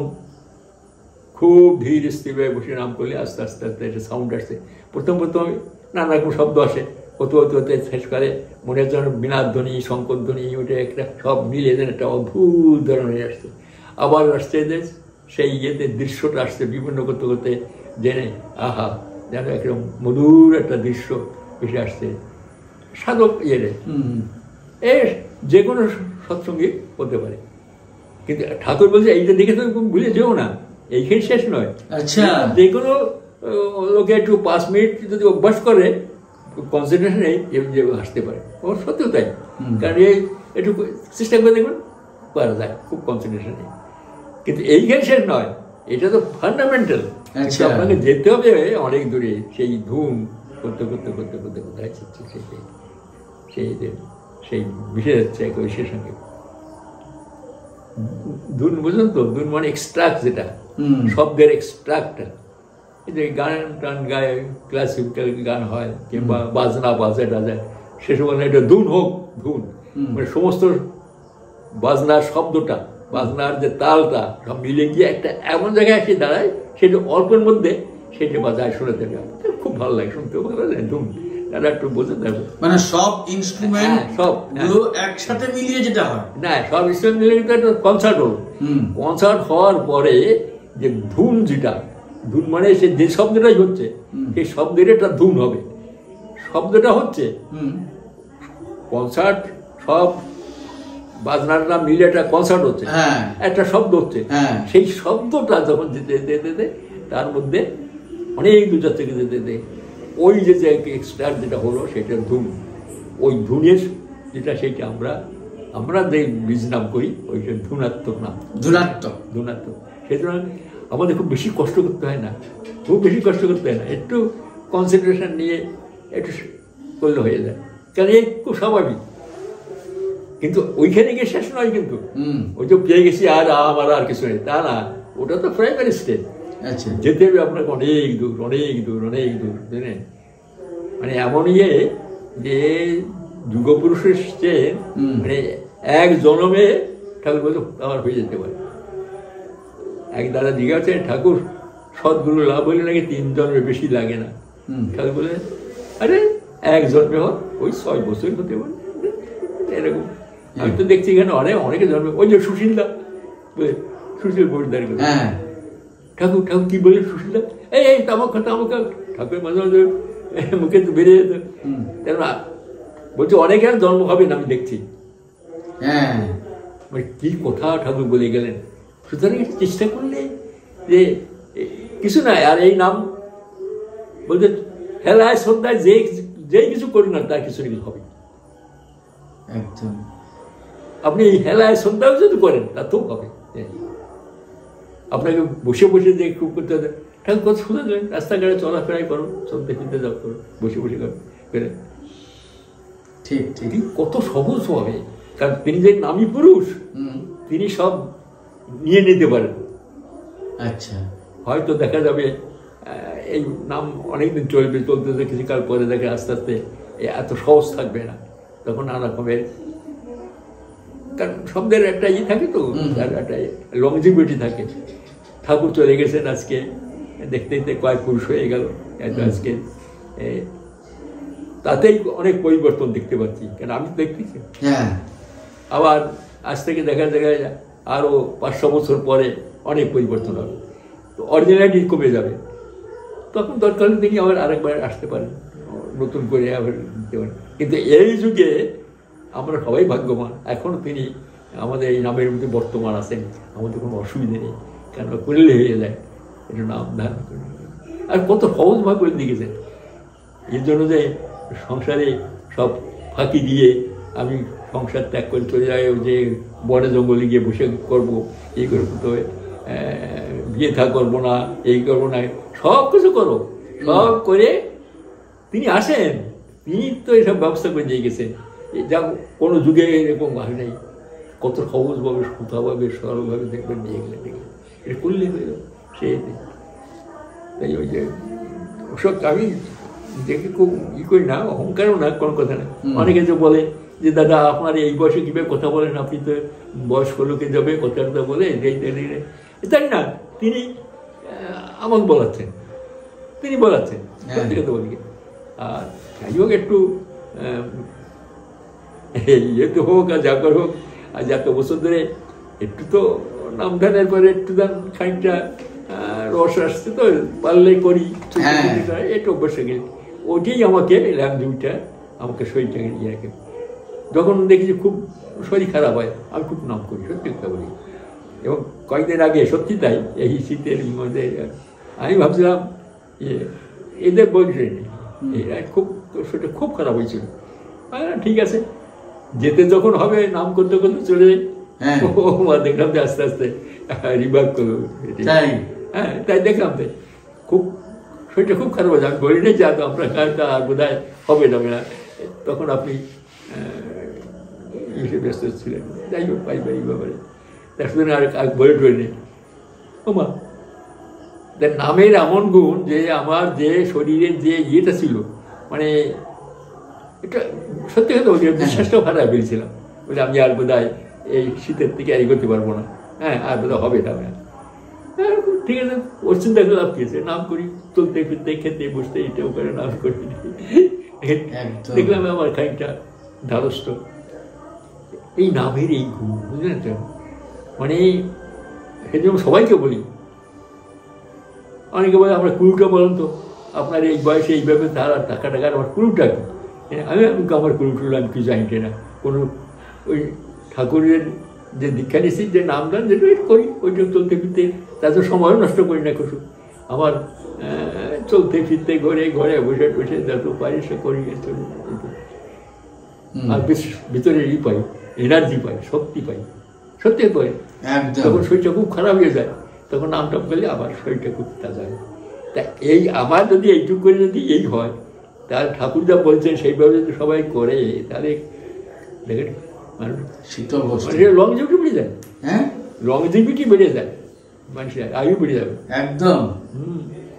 খুব ধীর স্থিরে বসে নাম করলে আস্তে আস্তে আস্তে একটা সাউন্ড আসছে। প্রথম প্রথম নানা রকম শব্দ আসে, হতে হতে হতে শেষকালে মনে হচ্ছে বীণাধ্বনি, শঙ্কর ধ্বনি, ওটা একটা সব মিলে যেন একটা অদ্ভুত ধরনের আসছে। আবার আসছে যে সেই ইয়েতে দৃশ্যটা আসছে, বিভিন্ন করতে করতে জেনে আহা যেন একদম মধুর একটা দৃশ্য ভেসে আসছে। সাধক ইয়ে এ যে কোনো সৎসঙ্গী হতে পারে, কিন্তু ঠাকুর বলছে এইটা দেখে তো ভুলে যেও না, এইখানে শেষ নয়। আচ্ছা, যে কোনো লোকে একটু পাঁচ মিনিট যদি অভ্যাস করে কনসেন্ট্রেশন আসতে পারে, ও সত্যিও তাই। কারণ এই একটু চেষ্টা করে দেখবেন পারা যায় খুব কনসেন্ট্রেশনে, কিন্তু এইখানে শেষ নয়, এটা তো ফান্ডামেন্টাল। আপনাকে যেতে হবে অনেক দূরে, সেই ধুম করতে করতে করতে করতে কোথায় সেই সেই সেই মিশে যাচ্ছে ঐশের সঙ্গে। ধুন বুঝলেন তো, ধুন মানে এক্সট্রাক্ট, যেটা শব্দের এক্সট্রাক্টটা। এই যে গান টান গায়ে, ক্লাসিক্যাল গান হয় কিংবা বাজনা বাজে টাজে, সে সময় এটা ধুন হোক, ধুন মানে সমস্ত বাজনার শব্দটা, বাজনার যে তালটা সব মিলে গিয়ে একটা এমন জায়গায় এসে দাঁড়ায়, সেটা অল্পের মধ্যে সেটা বাজায় শোনাতে হবে, খুব ভালো লাগে, শুনতেও ভালো লাগে। ধুন তারা একটু বোঝে দেবে, মানে সব ইনস্ট্রুমেন্ট সব একসাথে মিলিয়ে যেটা হয় না, সব ইনস্ট্রুমেন্ট মিলিয়ে একটা কনসার্ট হল। কনসার্ট হওয়ার পরে যে ধুন, যেটা ধুন মানে সে যে শব্দটাই হচ্ছে, সেই শব্দের একটা ধুন হবে। শব্দটা হচ্ছে কনসার্ট, সব বাজনাটা মিলে একটা কনসার্ট হচ্ছে, একটা শব্দ হচ্ছে। সেই শব্দটা যখন যেতে যেতে যেতে তার মধ্যে অনেক দূর থেকে যেতে যেতে ওই যে এক্সট্রা যেটা হলো সেটার ধুন, ওই ধুনের যেটা সেইটা আমরা আমরা যে বীজ নাম করি ওইটা ধুনাত্মক নাম, ধুনাত্মক ধুনাত্মক। সুতরাং আমাদের খুব বেশি কষ্ট করতে হয় না, খুব বেশি কষ্ট করতে হয় না, একটু কনসেন্ট্রেশন নিয়ে একটু করলে হয়ে যায়, কারণ এই খুব স্বাভাবিক। কিন্তু ওইখানে গিয়ে শেষ নয়, কিন্তু ওই তো পেয়ে গেছি আর আমার আর কিছু নেই তা না, ওটা তো প্রাইমারি স্টেজ। আচ্ছা, যেতে হবে আপনাকে অনেক দূর অনেক দূর অনেক দূর, বুঝলেন? মানে এমন ইয়ে যে যুগপুরুষের চেয়ে মানে এক জন্মে ঠাকুর বলতে আমার হয়ে যেতে পারে। এক দাদা জিজ্ঞাসা, ঠাকুর সদ্গুরু লাভ হলে নাকি তিন জন্মের বেশি লাগে না। ঠাকুর বলে, আরে এক জন্মে হোক ওই ছয় বছর হতে পারে এরকম। আমি তো দেখছি এখানে অনেক অনেকে জন্মে, ওই যে সুশীলদা, সুশীল বোসদারি করে। ঠাকুর ঠাকুর কি বলে সুশীলদা, এই এই তামাক খা তামাক খা। ঠাকুর মাঝে মাঝে মুখে তো বেরিয়ে যেত, কেননা বলছে অনেকের জন্ম হবে না, আমি দেখছি। মানে কি কথা ঠাকুর বলে গেলেন। সুতরাং চেষ্টা করলে যে কিছু নাই, আর এই নাম বলতে হেলায় শ্রদ্ধায় যে যেই কিছু করি না তার কিছু কিছু হবে। একদম আপনি এই হেলায় শ্রদ্ধাও যদি করেন তা তো হবে। আপনাকে বসে বসে যে খুব করতে হবে ঠাকুর কথা শুনে দেবেন, রাস্তাঘাটে চলাফেরাই করো, চলতে ফিরতে যাও করো, বসে বসে করো করে ঠিক ঠিক কত সহজ হবে। কারণ তিনি যে নামী পুরুষ, তিনি সব নিয়ে নিতে পারেন। আচ্ছা, হয়তো দেখা যাবে এই নাম অনেকদিন চলবে, চলতে কিছুকাল পরে দেখে আস্তে আস্তে এত সহজ থাকবে না, তখন নানা রকমের, কারণ শব্দের একটা ই থাকে তো, একটা লংজিভিটি থাকে। ঠাকুর চলে গেছেন আজকে, দেখতে দেখতে কয়েক পুরুষ হয়ে গেল, এত আজকে তাতেই অনেক পরিবর্তন দেখতে পাচ্ছি, কেন আমি দেখতেছি। আবার আজ থেকে দেখা যায় আরো পাঁচশো বছর পরে অনেক পরিবর্তন হবে, তো অরিজিনালিটি কমে যাবে, তখন দরকার হলে তিনি আবার আরেকবার আসতে পারেন, নতুন করে আবার দিতে পারেন। কিন্তু এই যুগে আমরা সবাই ভাগ্যবান, এখনও তিনি আমাদের এই নামের মধ্যে বর্তমান আছেন, আমাদের কোনো অসুবিধে নেই, কেন করলে হয়ে যায়, এটা নাম ধারণ করে। আর কত সহজভাবে করে দিয়েছেন, এর জন্য যে সংসারে সব ফাঁকি দিয়ে আমি সংসার ত্যাগ করে চলে যাই, যে বনে জঙ্গলে গিয়ে বসে করবো, এই করবো, তো বিয়ে থা করবো না, এই করবো না, সব কিছু করো, সব করে তিনি আসেন, তিনি তো এসব ব্যবস্থা করে দিয়ে গেছেন। যা কোনো যুগে এরকম ভাবে নেই, কত সহজভাবে সুতাভাবে সরলভাবে দেখবেন নিয়ে গেলে দেখবেন এটা করলে হয়ে যাবে। সেই তাই ওই যে ওসব আমি দেখে খুব ই করি না, অহংকারও না, কোনো কথা না। অনেকে যে বলে যে দাদা আপনার এই বয়সে কীভাবে কথা বলেন, আপনি তো বয়স্ক লোকে যাবে কথা কথা বলে, তাই না, তিনি আমাকে বলাচ্ছেন, তিনি বলাচ্ছেন, সত্যি কথা বলি। আর যাই হোক, একটু ইয়ে তো হোক আর যা কর হোক, আর যত বছর ধরে একটু তো নাম ধানের পরে একটু দান খানিকটা রস আসছে, তো পারলে করি, এটা অভ্যাস গেল, ওইটাই আমাকে ল্যাংজুটা আমাকে শরীরটাকে নিয়ে রাখে। যখন দেখি খুব শরীর খারাপ হয়, আমি খুব নাম করি, সত্যি কথা বলি। এবং কয়েকদিন আগে সত্যি তাই, এই শীতের মধ্যে আমি ভাবছিলাম এদের বলছে এরা খুব সেটা খুব খারাপ হয়েছিল। ঠিক আছে, যেতে যখন হবে নাম করতে করতে চলে যাই, দেখলাম যে আস্তে আস্তে রিভাইভ করলো। হ্যাঁ, তাই দেখলাম তাই খুব শরীরটা খুব খারাপ হয়েছে। আমি বলি না যা তো আপনার কাজটা আর বোধ হয় হবে না না, তখন আপনি ইসে ব্যস্ত ছিলেন। যাই হোক, পাই পাই ব্যাপারে তার শুধু আর বলে টয়ে নেই। ও মা, নামের এমন গুণ যে আমার যে শরীরের যে ইয়েটা ছিল, মানে এটা সত্যি কথা বলছি, বিশ্বাসটাও হারায় ফেলছিলাম, বলে আমি আর বোধ হয় এই শীতের থেকে আর এগোতে পারবো না, হ্যাঁ আর বোধ হবে না। হ্যাঁ ঠিক আছে, ওর চিন্তা করে লাভ পেয়েছে, নাম করি, চলতে ফিরতে খেতে বসতে এটাও করে নাম করি। দেখলাম আমার খানিকটা ধারস্থ এই নামের এই গুণ, বুঝলেন তো, মানে সেজন্য সবাইকে বলি। অনেকে বলে আমরা কুলুটা বলেন তো, আপনার এই বয়সে এইভাবে তারা টাকা টাকার আমার কুলুটা কি? আমি আমার কুলু টুলু আমি কি জানি না, কোনো ওই ঠাকুরের যে দীক্ষা নিচ্ছি যে নাম দান যেটা করি, ওইটা চলতে ফিরতে, তাতে সময়ও নষ্ট করি না কিছু। আমার চলতে ফিরতে ঘরে ঘরে বসে বসে যত পারি সে করি, আর বেশ ভিতরে ই পাই, এনার্জি পাই, শক্তি পাই, সত্যি পাই। তখন শরীরটা খুব খারাপ হয়ে যায়, তখন নামটা পেলে আবার শরীরটা খুব তাজা হয়। তা এই আমার যদি এইটুকু করে যদি এই হয়, তাহলে ঠাকুর যা বলছেন সেইভাবে যদি সবাই করে, তাহলে দেখেন মানুষের লংজিভিটি বেড়ে যায়। হ্যাঁ, লংজিভিটি বেড়ে যায়, মানুষের আয়ু বেড়ে যাবে একদম। হম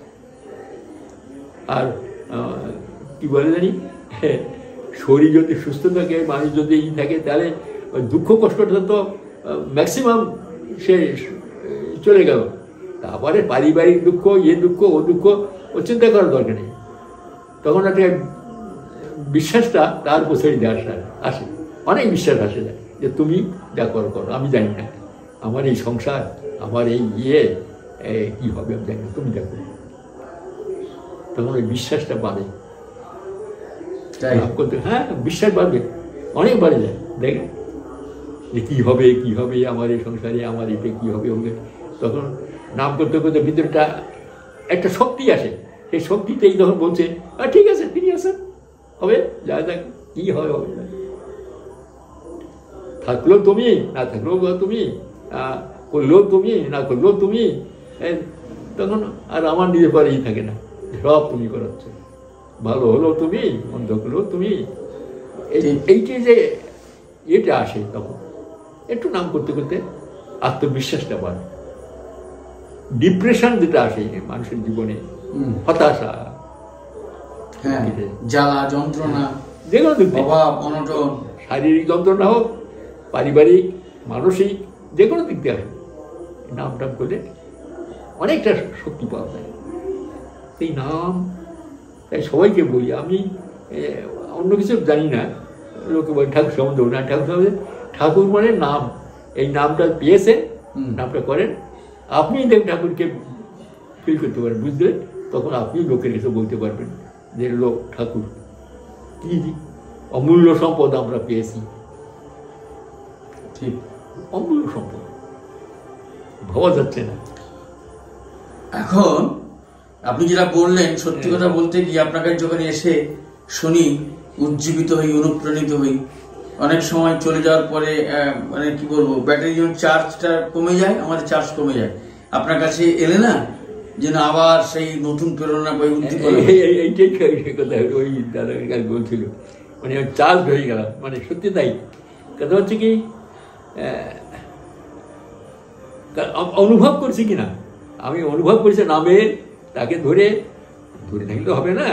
আর কি বলে জানি, শরীর যদি সুস্থ থাকে, মানুষ যদি ই থাকে, তাহলে দুঃখ কষ্টটা তো ম্যাক্সিমাম সে চলে গেল। তারপরে পারিবারিক দুঃখ, ইয়ে দুঃখ, ও দুঃখ, ও চিন্তা করার দরকার নেই। তখন একটা বিশ্বাসটা তার উপরে দেওয়া আসে, অনেক বিশ্বাস আসে যায় যে তুমি যা করো করো, আমি জানি না আমার এই সংসার, আমার এই ইয়ে কী হবে আমি জানি না, তুমি যা করো। তখন ওই বিশ্বাসটা বাড়ে, হ্যাঁ বিশ্বাস বাড়বে, অনেক বাড়ে যায়। দেখেন যে কী হবে কী হবে আমার এই সংসারে, আমার এটা কী হবে হবে। তখন নাম করতে করতে ভিতরটা একটা শক্তি আসে, সেই শক্তিতেই যখন বলছে ঠিক আছে তিনি আছেন, হবে যা যাক, কী হয় হবে, থাকলেও তুমি না থাকলেও তুমি, করলেও তুমি না করলেও তুমি, তখন আর আমার নিজের পরেই থাকে না, সব তুমি করাচ্ছ, ভালো হলো তুমি, মন্দ হলেও তুমি। এইটি যে এটা আসে তখন একটু নাম করতে করতে আত্মবিশ্বাসটা বাড়ে। ডিপ্রেশন যেটা আসে মানুষের জীবনে, হতাশা, জ্বালা যন্ত্রণা, যে কোনো দিক থেকে, অনটন, শারীরিক যন্ত্রণা হোক, পারিবারিক, মানসিক, যে কোনো দিক দিয়ে আসে, নাম টাম করলে অনেকটা শক্তি পাওয়া যায়। এই নাম তাই সবাইকে বলি, আমি অন্য কিছু জানি না, লোকে বলি ঠাকুর সম্বন্ধে না, ঠাকুর সম্বন্ধে ঠাকুর মানে নাম, এই নামটা পেয়েছেন, নামটা করেন, আপনি দেখুন ঠাকুরকে ফিল করতে পারেন, বুঝলে তখন আপনি লোকের কাছে বলতে পারবেন যে লোক ঠাকুর কি অমূল্য সম্পদ আমরা পেয়েছি। ঠিক, অমূল্য সম্পদ ভাবা যাচ্ছে না। এখন আপনি যেটা বললেন, সত্যি কথা বলতে কি আপনাকে যখন এসে শুনি, উজ্জীবিত হই, অনুপ্রাণিত হই। অনেক সময় চলে যাওয়ার পরে মানে কি বলবো, ব্যাটারি যখন চার্জটা কমে যায়, আমাদের চার্জ কমে যায়, আপনার কাছে এলে না যেন আবার সেই নতুন প্রেরণা পাই, উদ্দীপনা। এইটাই কথা ওই দাদা কাল বলছিল, মানে চার্জ হয়ে গেলাম, মানে সত্যি তাই। কথা হচ্ছে কি অনুভব করছি কিনা, আমি অনুভব করছি নামের, তাকে ধরে ধরে থাকলে হবে না।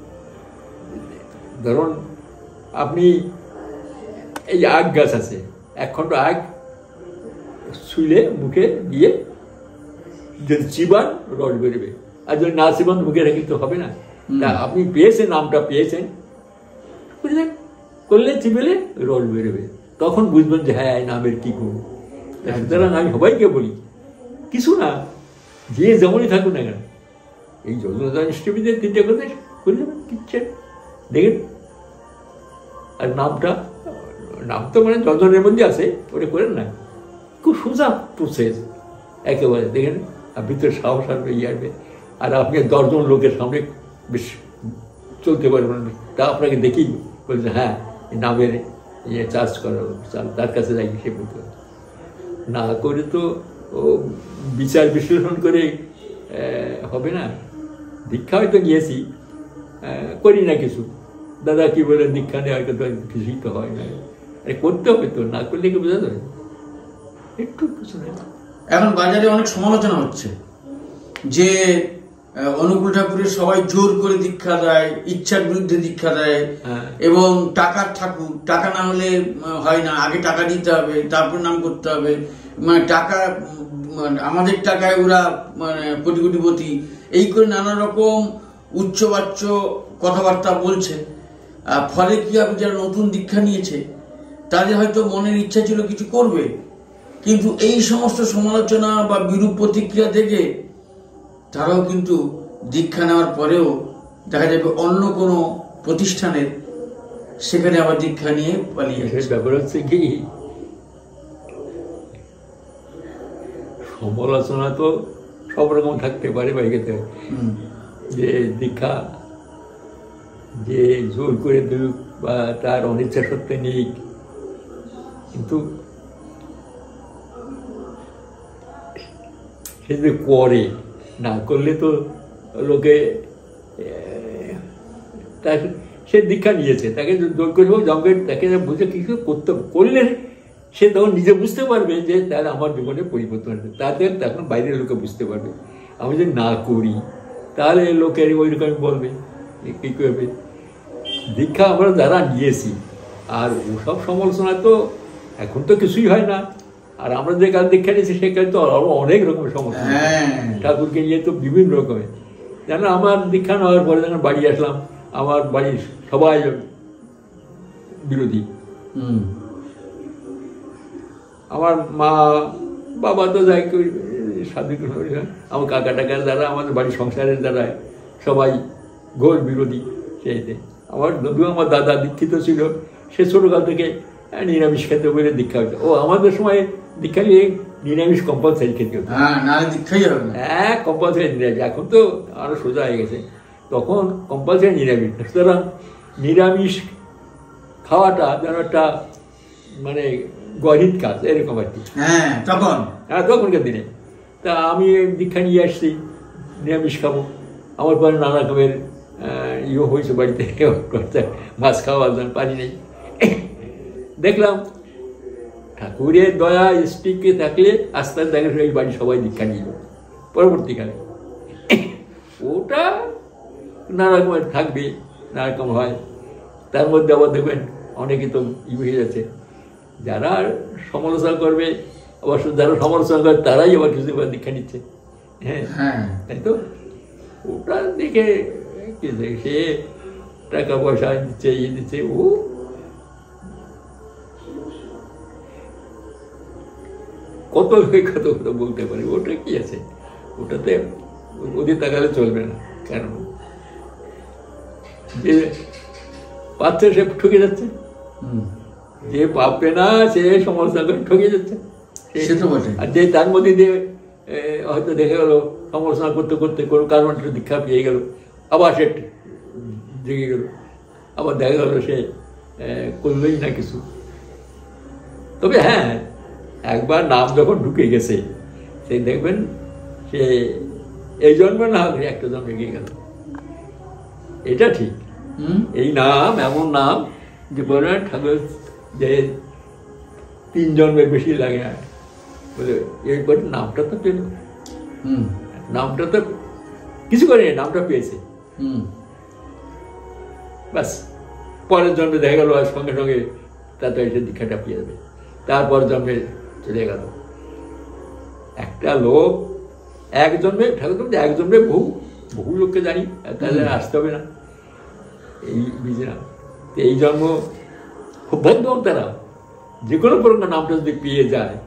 ধরুন আপনি এই আগ গাছ আছে, এক খণ্ড আগ শুইলে মুখে দিয়ে যদি চিবান রস বেরোবে, আর যদি না চিবান মুখে রেখে তো হবে না। তা আপনি পেয়েছেন, নামটা পেয়েছেন, বুঝলেন, করলে চিবেলে রস বেরোবে, তখন বুঝবেন যে হ্যাঁ নামের কি গুণ। সুতরাং আমি সবাইকে বলি, কিছু না, যে যেমনই থাকুন না কেন, এই যজনষ্টিবিদের তিনটে কথা করে দেবেন, কিচ্ছেন দেখেন। আর নামটা, নাম তো মানে যজনের মধ্যে আছে, ওটা করেন না, খুব সোজা প্রসেস একেবারে, দেখেন আর ভিতরে সাহস আসবে, ইয়ে আসবে, আর আপনি দশজন লোকের সামনে বেশ চলতে পারবেন। তা আপনাকে দেখেই বলছে হ্যাঁ নামের ইয়ে চার্জ করা, তার কাছে যাই সে বলতে না করে তো ও বিচার বিশ্লেষণ করে হবে না। দীক্ষা হয়তো নিয়েছি, করি না কিছু, দাদা কি বলে দীক্ষা নেওয়া হয়তো কিছুই তো হয় না, করতে হবে তো, না করলে কি বোঝা যাবে একটু কিছু নেই। এখন বাজারে অনেক সমালোচনা হচ্ছে যে অনুকূল ঠাকুরের সবাই জোর করে দীক্ষা দেয়, ইচ্ছার বিরুদ্ধে দীক্ষা দেয়, এবং টাকার ঠাকুর, টাকা না হলে হয় না, আগে টাকা দিতে হবে তারপর নাম করতে হবে, মানে টাকা আমাদের টাকায় ওরা মানে কোটি কোটিপতি, এই করে নানা রকম উচ্চবাচ্য কথাবার্তা বলছে। ফলে কি হবে, যারা নতুন দীক্ষা নিয়েছে তাদের হয়তো মনের ইচ্ছা ছিল কিছু করবে, কিন্তু এই সমস্ত সমালোচনা বা বিরূপ প্রতিক্রিয়া থেকে তারাও কিন্তু দীক্ষা নেওয়ার পরেও দেখা যাবে অন্য কোনো প্রতিষ্ঠানের, সেখানে আবার দীক্ষা নিয়ে পালিয়ে যাচ্ছে। ব্যাপার হচ্ছে কি, সমালোচনা তো সব রকম থাকতে পারে বাইকেতে, যে দীক্ষা যে জোর করে দিক বা তার অনিচ্ছা সত্ত্বে নিক, কিন্তু সে যে করে, না করলে তো লোকে, তার সে দীক্ষা নিয়েছে, তাকে জোর করে হোক জঙ্গে তাকে বুঝে কিছু করতে করলে সে তখন নিজে বুঝতে পারবে যে তাহলে আমার জীবনে পরিবর্তন আসবে, তাদের তখন বাইরের লোকে বুঝতে পারবে। আমি যদি না করি তাহলে লোকের ওই রকম বলবে, কী করবে। দীক্ষা আমরা যারা নিয়েছি, আর ওসব সমালোচনা তো এখন তো কিছুই হয় না, আর আমরা যে কাল দীক্ষা নিয়েছি সেখানে তো আরো অনেক রকমের সমালোচনা, ঠাকুরকে নিয়ে তো বিভিন্ন রকমের। জানো আমার দীক্ষা নেওয়ার পরে যখন বাড়ি আসলাম, আমার বাড়ির সবাই বিরোধী, আমার মা বাবা তো যাই স্বাধীন, আমার কাকা টাকার দ্বারা, আমাদের বাড়ির সংসারের দ্বারা সবাই ঘোর বিরোধী। সেইতে আমার যদিও আমার দাদা দীক্ষিত ছিল, সে ছোটোকাল থেকে নিরামিষ খেতে বলে দীক্ষা হতো। ও আমাদের সময় দীক্ষা নিয়ে নিরামিষ কম্পালসারি খেতে হতো, হ্যাঁ কম্পালসারি নিরামিষ। এখন তো আরো সোজা হয়ে গেছে, তখন কম্পালসারি নিরামিষ। সুতরাং নিরামিষ খাওয়াটা যেন একটা মানে গরিব কাজ এরকম আর কি তখন, হ্যাঁ তখনকার দিনে। তা আমি দীক্ষা নিয়ে আসছি, নিরামিষ খাবো। আমার পরে নানা রকমের ইয়ে হয়েছে বাড়িতে, মাছ খাওয়া পানি নেই। দেখলাম ঠাকুরের দয়া স্টিকে থাকলে আস্তে আস্তে দেখা এই বাড়ি সবাই দীক্ষা নিল পরবর্তীকালে। ওটা নানা রকমের থাকবে, নানা রকম হয়। তার মধ্যে আবার দেখবেন অনেকে তো ই হয়ে যাচ্ছে, যারা সমালোচনা করবে অবশ্য, যারা সমালোচনা করে তারাই আবার কিছু দীক্ষা নিচ্ছে। হ্যাঁ তাই তো, ওটা দেখে সে টাকা পয়সা দিচ্ছে, ইয়ে দিচ্ছে, ও কত কত কথা বলতে পারি। ওটা কি আছে, ওটাতে ওদের তাকালে চলবে না। কেন যে পাচ্ছে সে ঠকে যাচ্ছে, যে পাবে না সে সমালোচনা করে ঠকে যাচ্ছে। আর যে তার মধ্যে দিয়ে হয়তো দেখে গেল সমালোচনা করতে করতে কোনো কারণ একটা দীক্ষা পেয়ে গেল, আবার সে জেগে গেল, আবার দেখা গেল সে করলই না কিছু। তবে হ্যাঁ, একবার নাম যখন ঢুকে গেছে সে দেখবেন সে এই জন্মে না হলে একটা জন্মে গিয়ে গেল। এটা ঠিক, এই নাম এমন নাম যে বলে ঠাকুর যে তিন জন্মের বেশি লাগে না বলে, এরপরে নামটা তো পেল, নামটা তো কিছু করে নামটা পেয়েছে, ব্যাস পরের জন্মে দেখা গেল আর সঙ্গে সঙ্গে তাতে এসে দীক্ষাটা পেয়ে যাবে, তারপর জন্মে চলে গেল। একটা লোক এক জন্মে ঠাকুর এক জন্মে বহু বহু লোককে জানি, তাহলে আসতে হবে না এই বুঝে না। এই জন্ম খুব বন্ধন, তারা যে কোনো প্রকার নামটা যদি পেয়ে যায়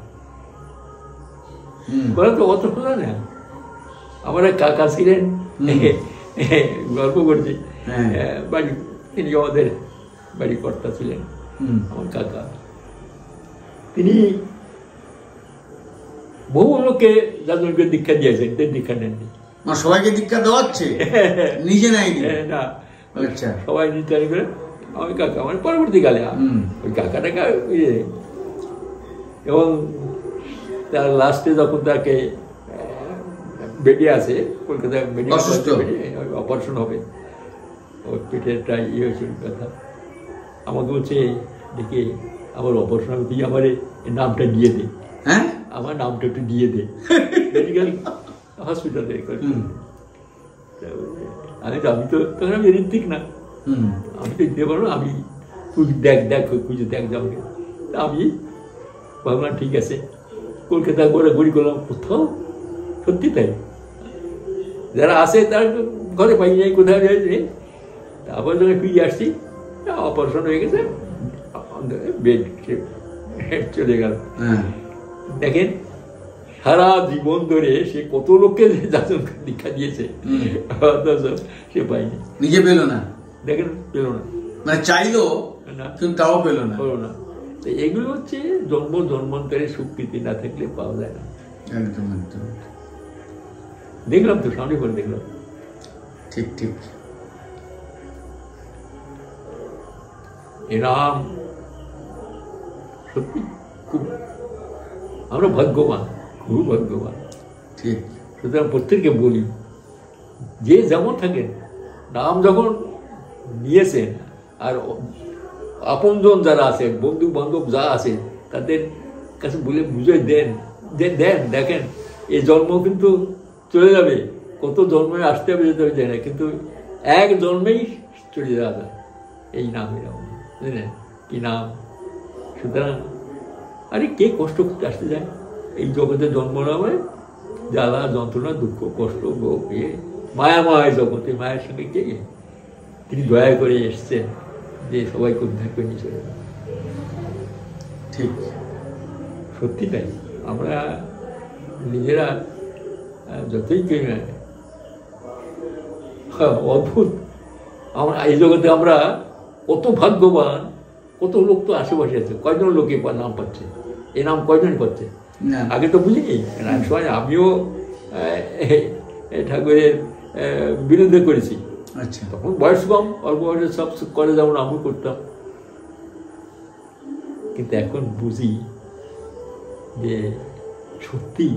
বলে তো অত খোলা না। আমার এক কাকা ছিলেন, গল্প করছি, বাড়ি তিনি আমাদের বাড়ি কর্তা ছিলেন আমার কাকা। তিনি বহু লোককে যাদেরকে দীক্ষা দিয়েছেন, দীক্ষা নেননি। সবাইকে দীক্ষা দেওয়াচ্ছে, নিজে নেয়নি না, সবাই নিতে করে আমার কাকা, মানে পরবর্তীকালে ওই কাকা টাকা এবং তার লাস্টে যখন তাকে বেরিয়ে আসে কলকাতায়, অপারেশন হবে, ওর পেটেরটা ইয়ে হয়েছিল ব্যথা, আমাকে বলছে দেখে আমার অপারেশন হবে, তুই আমার নামটা দিয়ে দে, হ্যাঁ আমার নামটা একটু দিয়ে দে মেডিকেল হসপিটালে। আমি তো আমি তো তখন আমি ঋত্বিক না, আমি তো দিতে পারবো, আমি তুই দেখ দেখ খুঁজে দেখ যাবে। তা আমি ভাবলাম ঠিক আছে, কলকাতা ঘোরাঘুরি করলাম, কোথাও সত্যি তাই, যারা আসে তার ঘরে পাই যাই, কোথাও যাই। তারপর যখন ফিরে আসছি, অপারেশন হয়ে গেছে, বেড চলে গেল। দেখেন সারা জীবন ধরে সে কত লোককে যাজন দীক্ষা দিয়েছে, সে পাইনি, নিজে পেল না। দেখেন পেল না, মানে চাইলো না কিন্তু তাও পেল না, পেল না। তো এগুলো হচ্ছে জন্ম জন্মান্তরের স্বীকৃতি না থাকলে পাওয়া যায় না। একদম একদম দেখলাম তো, সামনে করে দেখলাম। ঠিক ঠিক, এরাম সত্যি খুব আমরা ভাগ্যবান, খুব ভাগ্যবান। ঠিক, সুতরাং প্রত্যেককে বলি, যে যেমন থাকেন নাম যখন নিয়েছেন, আর আপনজন যারা আছে, বন্ধু বান্ধব যা আছে, তাদের কাছে বলে বুঝে দেন, দেন দেন দেখেন এই জন্ম কিন্তু চলে যাবে, কত জন্মে আসতে হবে যেতে হবে যায় না, কিন্তু এক জন্মেই চলে যাওয়া যায়। এই নাম এরকম, বুঝলেন কি নাম। সুতরাং আরে কে কষ্ট করতে আসতে যায়, এই জগতে জন্ম নেওয়া জ্বালা যন্ত্রণা দুঃখ কষ্ট ভোগ, এ মায়াময় জগতে, মায়ের সঙ্গে কে তিনি দয়া করে এসছেন যে সবাইকে উদ্ধার করে নিয়ে চলে যাবে। ঠিক, সত্যি তাই। আমরা নিজেরা যতই করি না, অদ্ভুত আমরা এই জগতে আমরা কত ভাগ্যবান, কত লোক তো আশেপাশে আছে, কয়জন লোকে নাম পাচ্ছে, এই নাম কয়জন পাচ্ছে, আগে তো বুঝিনি। এক সময় আমিও ঠাকুরের বিরুদ্ধে করেছি, আচ্ছা তখন বয়স কম, অল্প বয়সে সব করে যেমন আমি করতাম। কিন্তু এখন বুঝি যে সত্যি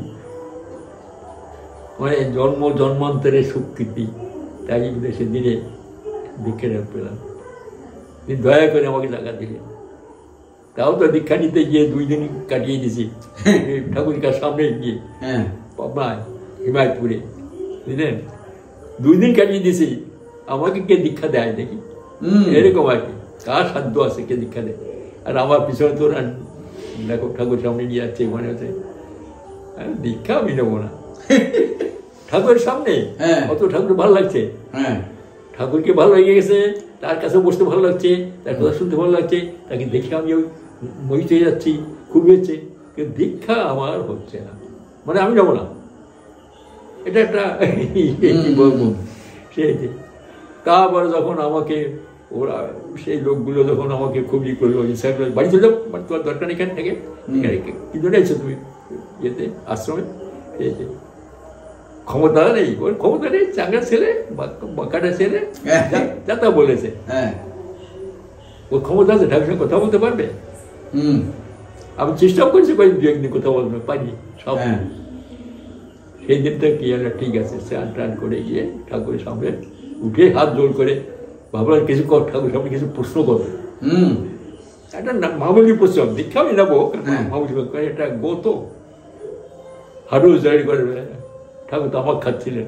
মানে জন্ম জন্মান্তরের স্বীকৃতি, তাই সেদিনে দীক্ষাটা পেলাম। দয়া করে আমাকে টাকা দিলেন, তাও তো দীক্ষা নিতে গিয়ে দুই দিন কাটিয়ে দিয়েছি ঠাকুরকার সামনে গিয়ে পাবনায় হিমায়তপুরে, বুঝলেন, দুই দিন কাটিয়ে দিয়েছি। আমাকে কে দীক্ষা দেয় দেখি, এরকম আর কি, কার সাধ্য আছে কে দীক্ষা দেয়। আর আমার পিছনে তো দেখো ঠাকুর সামনে নিয়ে যাচ্ছে, মনে হচ্ছে দীক্ষা আমি নেবো না। ঠাকুরের সামনে অত ঠাকুর ভালো লাগছে, ঠাকুরকে ভালো লেগে গেছে, তার কাছে বসতে ভালো লাগছে, তার কথা শুনতে ভালো লাগছে, তাকে দেখে আমি ওই মোহিত হয়ে যাচ্ছি, খুব হচ্ছে। কিন্তু দীক্ষা আমার হচ্ছে না, মানে আমি নেবো না, এটা একটা কি বলবো। সেই তারপরে যখন আমাকে ওরা সেই লোকগুলো যখন আমাকে খুবই করলো, বাড়ি চলে যাও, তোমার দরকার এখানে থেকে, কিন্তু এসছো তুমি ইয়েতে আশ্রমে, সেই ক্ষমতা নেই, ওর ক্ষমতা নেই, চাঙ্গা ছেলে বাঁকাটা ছেলে যা তা বলেছে, ওর ক্ষমতা আছে, ঠাকুরের সঙ্গে কথা বলতে পারবে। আমি চেষ্টাও করছি কয়েক দু একদিন কথা বলতে পারি সব। সেই দিনটা কি একটা ঠিক আছে, স্নান টান করে গিয়ে ঠাকুরের সামনে উঠে হাত জোর করে ভাবলাম কিছু কর, ঠাকুর সামনে কিছু প্রশ্ন করো, একটা মামুলি প্রশ্ন, দীক্ষা আমি নেবো মামুলি, একটা গত হাঁটু জারি করে ঠাকুর তো আমার খাচ্ছিলেন,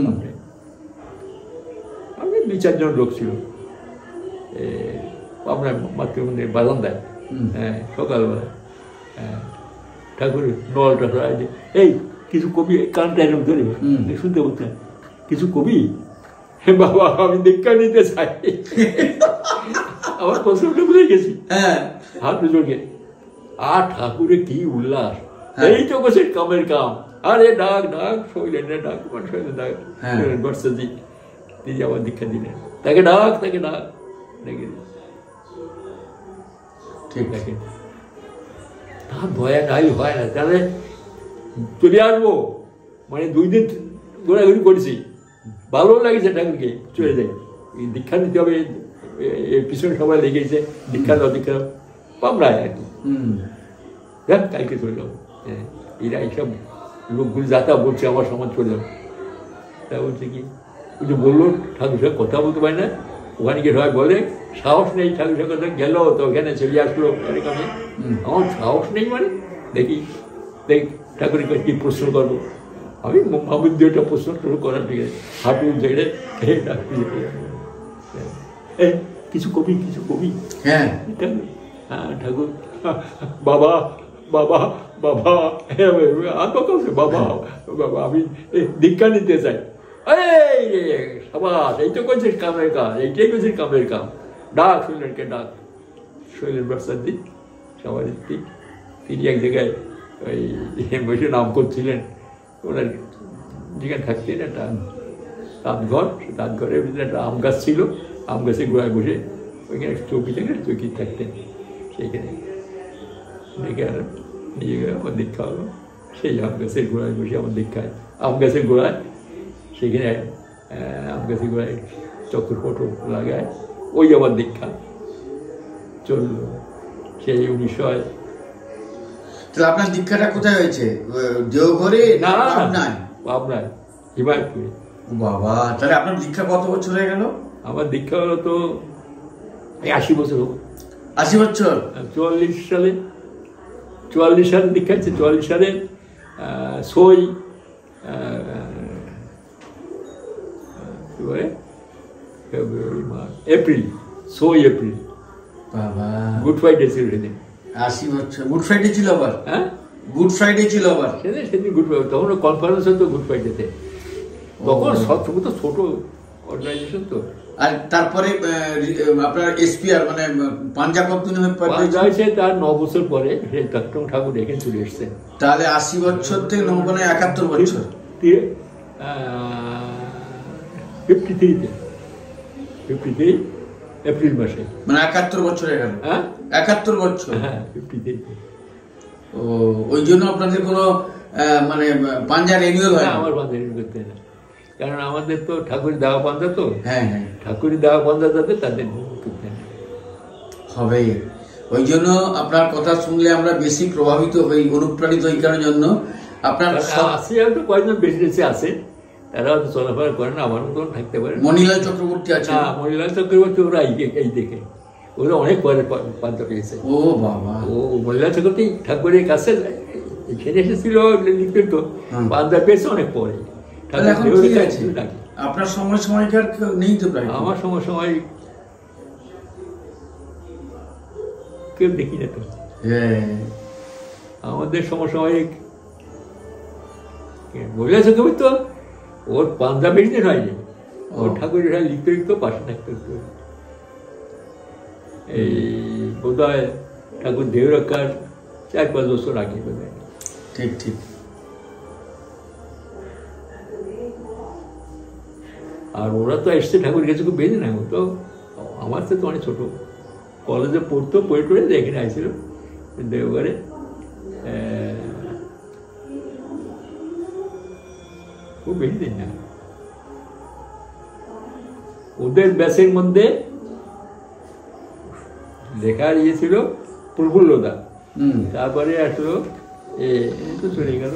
আমি দুই চারজন লোক ছিল আপনার মাতৃমন্দিরের বারান্দায়, হ্যাঁ সকালবেলা, হ্যাঁ ঠাকুর নলটা সরাই যে এই কিছু কবি, কানটা এরকম ধরে শুনতে বলতেন, কিছু কবি, হে বাবা আমি দীক্ষা নিতে চাই। আমার প্রশ্নটা বুঝে গেছি, হাত দুজনকে। আর ঠাকুরের কি উল্লাস, এই তো বসে কামের কাম, আরে ডাক ডাক শৈলেন্দ্রের ডাক, শৈলেন্দ্র ডাক বর্ষাজি, তিনি আমার দীক্ষা দিলেন, তাকে ডাক তাকে ডাক ডেকে ঠিক আছে। তার ভয়া নাই হয় না, তাহলে চলে আসবো, মানে দুই দিন ঘোরাঘুরি করেছি, ভালো লাগছে ঠাকুরকে, চলে যাই, দীক্ষা নিতে হবে, পিছনে সবাই লেগেছে দীক্ষা দাও দীক্ষা দাও, পাবনায় আর কি। দেখ কালকে চলে যাবো, হ্যাঁ এরা এইসব লোকগুলো যাতা বলছে আমার সমাজ চলে যাবো, তা বলছে কি ওই যে বললো ঠাকুর সঙ্গে কথা বলতে পারি না, ওখানে গিয়ে সবাই বলে সাহস নেই, ঠাকুর সঙ্গে কথা গেল তো ওখানে চলে আসলো, এরকম আমার সাহস নেই, মানে দেখি দেখ ঠাকুরের কাছে কি প্রশ্ন করবো। আমি মামুর দুইটা প্রশ্ন শুরু করার ঠিক আছে, হাঁটু জেড়ে এই কিছু কবি কিছু কবি, হ্যাঁ হ্যাঁ ঠাকুর বাবা বাবা বাবা আত্মকাছে বাবা বাবা আমি দীক্ষা নিতে চাই। এই সবাস এই তো করছিস কামের কাজ, এইটাই করছিস কামের কাম, ডাক শৈলেনকে ডাক। শৈলেন বর্ষার দিক সবার দিক, তিনি এক জায়গায় ওই বসে নাম করছিলেন, ওনার যেখানে থাকতেন একটা তাঁতঘর, তাঁতঘরের ভিতরে একটা আম গাছ ছিল, আম গাছের গোড়ায় বসে ওইখানে চৌকি থেকে চৌকি থাকতেন, সেইখানে ডেকে আর নিয়ে গেলে আমার দীক্ষা হলো। সেই আম গাছের গোড়ায় বসে আমার দীক্ষায়, আম গাছের গোড়ায় সেখানে আম গাছের গোড়ায় চক্র ফটো লাগায়, ওই আমার দীক্ষা চললো সেই উনিশশো। তাহলে আপনার দীক্ষাটা কোথায় হয়েছে? দেওঘরে না পাবনায়, পাবনায় হিমায়তপুরে। বাবা, তাহলে আপনার দীক্ষা কত বছর হয়ে গেল? আমার দীক্ষা হলো তো আশি বছর হবে। আশি বছর? চুয়াল্লিশ সালে, চুয়াল্লিশ সালে দীক্ষা হচ্ছে, চুয়াল্লিশ সালে সই ফেব্রুয়ারি মার্চ এপ্রিল, সই এপ্রিল। বাবা, গুড ফ্রাইডে ছিল সেদিন। আশি বছর গুড ফ্রাইডে ছিল আবার? হ্যাঁ গুড ফ্রাইডে ছিল আবার সেদিন, সেদিন গুড ফ্রাইডে, তখন কনফারেন্স হতো গুড ফ্রাইডেতে, তখন সব তো ছোট অর্গানাইজেশন তো। আর তারপরে আপনার এসপিআর মানে পাঞ্জাব হয়েছে তার ন বছর পরে ঠাকুর এখানে চলে এসছেন। তাহলে আশি বছর থেকে নব্বই একাত্তর বছর, ফিফটি থ্রিতে ফিফটি থ্রি এপ্রিল মাসে। মানে একাত্তর বছর হয়ে গেল। হ্যাঁ, একাত্তর বছর। হ্যাঁ, ফিফটিতে। ও, ওই জন্য আপনাদের কোনো মানে পাঞ্জা রিনিউয়াল হয় না? আমার পাঞ্জা রিনিউয়াল করতে না, কারণ আমাদের তো ঠাকুরের দেওয়া পাঞ্জা তো। হ্যাঁ হ্যাঁ, ঠাকুরের দেওয়া পাঞ্জা যাদের তাদের করতে না হবে। ওই জন্য আপনার কথা শুনলে আমরা বেশি প্রভাবিত হই, অনুপ্রাণিত হই। কারণ জন্য আপনার আছে হয়তো কয়েকজন বেশি বেশি আছে, তারা হয়তো চলাফেরা করে না, আমার মতন থাকতে পারে। মণিলাল চক্রবর্তী আছে। না, মণিলাল চক্রবর্তী ওরা এই দেখে, ওরা অনেক পরে পাঞ্জা পেয়েছে। ও বাবা, ও মণিলাল চক্রবর্তী ঠাকুরের কাছে এখানে এসেছিল, লিখতেন তো, পাঞ্জা পেয়েছে অনেক পরে। আপনার সময় সময়কার নেই তো প্রায়? আমার সময় সময় কেউ দেখি না তো। আমাদের সমসাময়িক মহিলা চক্রবর্তী তো ওর পাঞ্জা বেশি দিন হয়নি, ওর ঠাকুরের লিখতে লিখতে পাশে থাকতে হতো। এই বোধ হয় ঠাকুর দেহ রক্ষার চার পাঁচ বছর আগে বোধ হয়। ঠিক ঠিক। আর ওরা তো এসছে ঠাকুরের কাছে খুব বেঁধে না, তো আমার তো অনেক ছোট, কলেজে পড়তো, পড়ে টড়ে এখানে আসছিল দেওঘরে। খুব বেশি দিন না। ওদের ব্যাসের মধ্যে লেখার ইয়ে ছিল প্রফুল্লদা, তারপরে আসলো তো চলে গেল,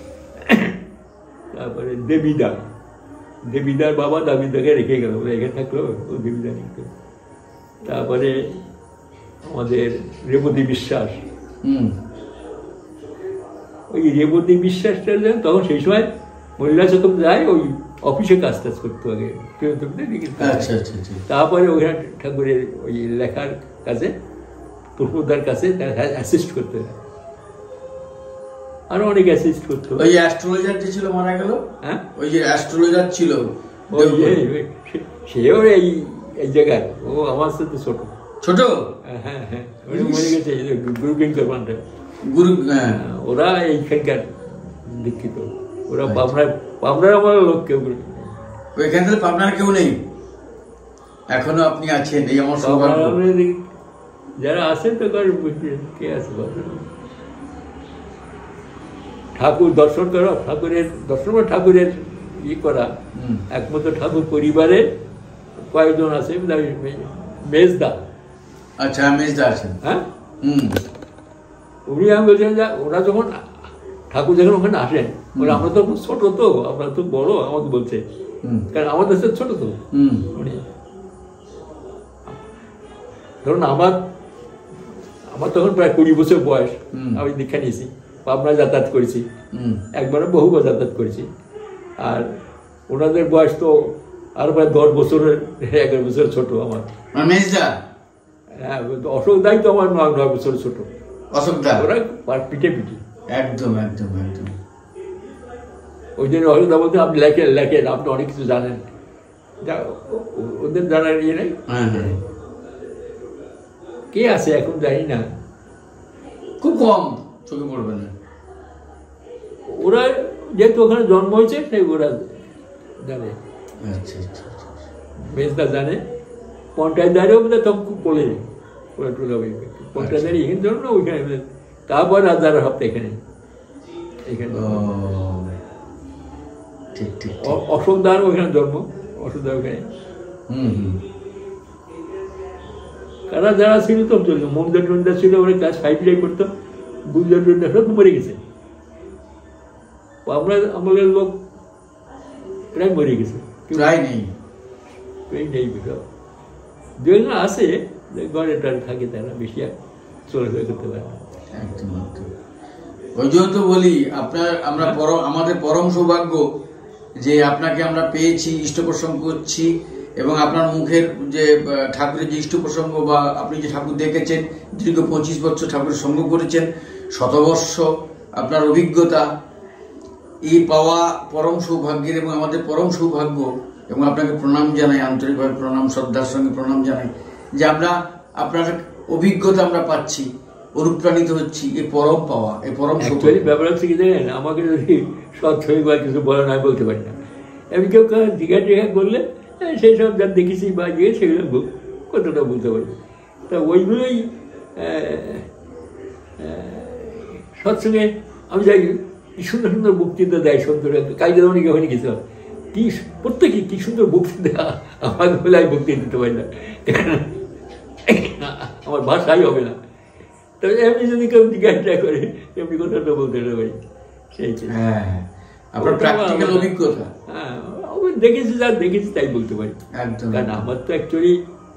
তারপরে দেবীদা, দেবীদার বাবা দাবিদাকে রেখে গেল, এখানে থাকলো ও দেবীদা লিখতো। তারপরে আমাদের রেবতী বিশ্বাস, ওই রেবতী বিশ্বাসটা তখন সেই সময় মহিলা চক্র যায়, ওই অফিসে কাজ টাজ করতো আগে। তারপরে ওখানে ঠাকুরের ওই লেখার কাছে প্রফুল্লদার কাছে অ্যাসিস্ট করতে, আরো অনেক অ্যাসিস্ট করতো। ওই অ্যাস্ট্রোলজার যে ছিল মারা গেল, হ্যাঁ, ওই যে অ্যাস্ট্রোলজার ছিল, সেও এই এই জায়গায়, ও আমার সাথে ছোট ছোট। হ্যাঁ হ্যাঁ, মরে গেছে গুরু কিঙ্কর পান্ডা, গুরু। ওরা এইখানকার দীক্ষিত, ওরা পাবনার, পাবনার আমার লোক কেউ, ওইখান থেকে পাবনার কেউ নেই এখনো। আপনি আছেন, এই আমার যারা আছেন তো কে আছে? ঠাকুর দর্শন করা, ঠাকুরের দর্শন করা, ঠাকুরের ই করা, একমাত্র ঠাকুর পরিবারে কয়েকজন আছে। মেজদা, আচ্ছা, মেজদা আছেন, হ্যাঁ। উনি আমি বলছিলাম যে ওরা যখন ঠাকুর যখন ওখানে আসেন, ওরা আমরা তো ছোট, তো আমরা তো বড়, আমাকে বলছে, কারণ আমাদের সাথে ছোট তো উনি। ধরুন আমার আমার তখন প্রায় কুড়ি বছর বয়স, আমি দীক্ষা নিয়েছি, পাবনায় যাতায়াত করেছি, একবারে বহুবার যাতায়াত করেছি। আর ওনাদের বয়স তো আরো প্রায় দশ বছরের, এগারো বছর ছোট আমার। হ্যাঁ, অশোক দাই তো আমার নয় নয় বছর ছোট। অশোক দা ওরা পিঠে পিঠে একদম একদম একদম। ওই জন্য অশোক দা বলতে আপনি লেখেন লেখেন, আপনি অনেক কিছু জানেন, ওদের জানার ইয়ে নেই। কে আছে এখন জানি না, খুব কম চোখে পড়বে না। ওরা যেহেতু ওখানে জন্ম হয়েছে, তাই ওরা জানে। আচ্ছা আচ্ছা, মেজদা জানে, পঞ্চায়েতদারিও বোধহয় তখন খুব বলে ওরা টুলা পঞ্চায়েতদারি এখানে জন্য ওইখানে, তারপর রাজারা সব এখানে এখানে ঠিক ঠিক। অশোকদার ওইখানে জন্ম, অশোকদার ওখানে। কারা যারা ছিল তো চলতো, মমদার টন্ডা ছিল, ওরা ক্লাস ফাইভ যাই করতো, গুজরাট টন্ডা সব মরে গেছে। আমরা আমাদের লোক প্রায় মরে গেছে, প্রায় নেই, প্রায় নেই। দুজন আছে ঘরে টারে থাকে, তারা বেশি চলাফেরা করতে পারে না। একদম একদম। ওই জন্য তো বলি আপনার, আমরা পরম, আমাদের পরম সৌভাগ্য যে আপনাকে আমরা পেয়েছি, ইষ্ট প্রসঙ্গ করছি, এবং আপনার মুখের যে ঠাকুরের যে ইষ্ট প্রসঙ্গ, বা আপনি যে ঠাকুর দেখেছেন, দীর্ঘ পঁচিশ বছর ঠাকুরের সঙ্গ করেছেন, শতবর্ষ আপনার অভিজ্ঞতা, এই পাওয়া পরম সৌভাগ্যের এবং আমাদের পরম সৌভাগ্য। এবং আপনাকে প্রণাম জানাই, আন্তরিকভাবে প্রণাম, শ্রদ্ধার সঙ্গে প্রণাম জানাই, যে আমরা আপনার অভিজ্ঞতা আমরা পাচ্ছি, অনুপ্রাণিত হচ্ছি, এই পরম পাওয়া, এই পরম সৌভাগ্য। ব্যাপার হচ্ছে কি দেখেন, আমাকে যদি সৎ বা কিছু বলে না বলতে পারি না, আমি কেউ জিজ্ঞাসা টিজ্ঞাসা করলে সেই সব যা দেখেছি বা গিয়ে সেগুলো কতটা বলতে পারি। তা ওইগুলোই সৎসঙ্গে আমি যাই, কি সুন্দর সুন্দর বক্তৃতা দেয় সুন্দর। কালকে যেমন ওখানে গেছিলাম, কি প্রত্যেকে কি সুন্দর বক্তৃতা, আমাকে বলে আমি বক্তৃতা দিতে পারি না, আমার ভাষাই হবে না। তবে এমনি যদি কেউ জিজ্ঞাসা করে এমনি কথাটা বলতে পারি। সেই অভিজ্ঞতা, হ্যাঁ দেখেছি, যা দেখেছি তাই বলতে পারি। কারণ আমার তো অ্যাকচুয়ালি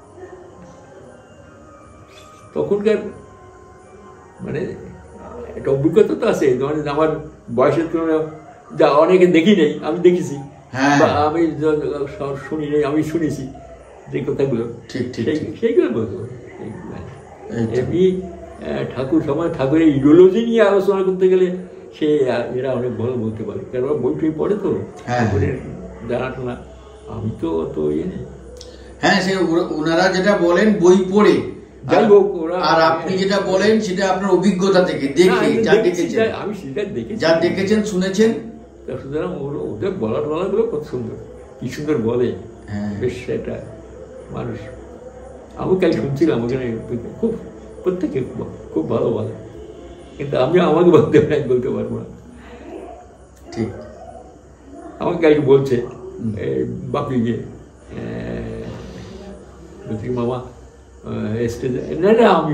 তখনকার মানে একটা অভিজ্ঞতা তো আছে, মানে আমার বয়সের তুলনায় যা অনেকে দেখি নেই, আমি দেখেছি, বা আমি শুনি নেই, আমি শুনেছি যে কথাগুলো, সেইগুলো বলতে পারি। এমনি ঠাকুর সময় ঠাকুরের ইডিওলজি নিয়ে আলোচনা করতে গেলে সে এরা অনেক ভালো বলতে পারে, কারণ বই টই পড়ে তো ঠাকুরের জানাশোনা। আমি তো অত ইয়ে নেই। হ্যাঁ, সে ওনারা যেটা বলেন বই পড়ে, যাই হোক, আর আপনি যেটা বলেন সেটা আপনার অভিজ্ঞতা থেকে দেখে, যা দেখেছেন, আমি সেটা দেখেছি, যা দেখেছেন শুনেছেন, সুতরাং ওদের বলা টলাগুলো কত সুন্দর, কি সুন্দর বলে। বেশ সেটা মানুষ, আমি কাল শুনছিলাম ওখানে, খুব প্রত্যেকে খুব ভালো বলে, কিন্তু আমি আমাকে বলতে পারি, বলতে পারবো না। ঠিক আমাকে কালকে বলছে বাপি গিয়ে মামা স্টেজে, না না আমি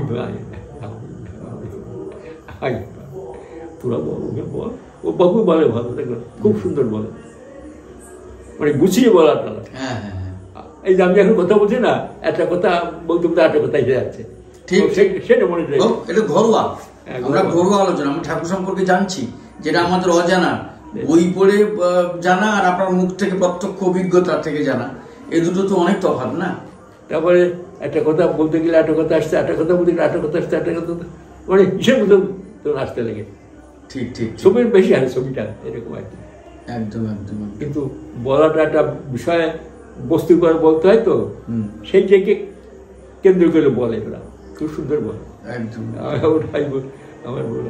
তোরা বল, ওকে বল। ও বাবু বলে ভালো, দেখলাম খুব সুন্দর বলে, মানে গুছিয়ে বলার টালা। এই যে আমি এখন কথা বলছি না, একটা কথা বলতে বলতে একটা কথা এসে যাচ্ছে, সেটা মনে রাখি। এটা ঘরোয়া, আমরা ঘরোয়া আলোচনা, আমরা ঠাকুর সম্পর্কে জানছি যেটা আমাদের অজানা, বই পড়ে জানা আর আপনার মুখ থেকে প্রত্যক্ষ অভিজ্ঞতা থেকে জানা, এই দুটো তো অনেক তফাৎ না। তারপরে একটা কথা বলতে গেলে একটা কথা আসছে, একটা কথা বলতে গেলে একটা কথা আসছে, একটা কথা মানে হিসেব মতো তো আসতে লাগে। ঠিক ঠিক, ছবির বেশি আছে, ছবিটা এরকম আর কি। একদম একদম। কিন্তু বলাটা একটা বিষয়ে বস্তু করে বলতে হয় তো, সেইটাকে কেন্দ্র করে বলে ওরা, খুব সুন্দর বলে। একদম, ওটাই আমার বলে।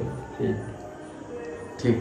ঠিক,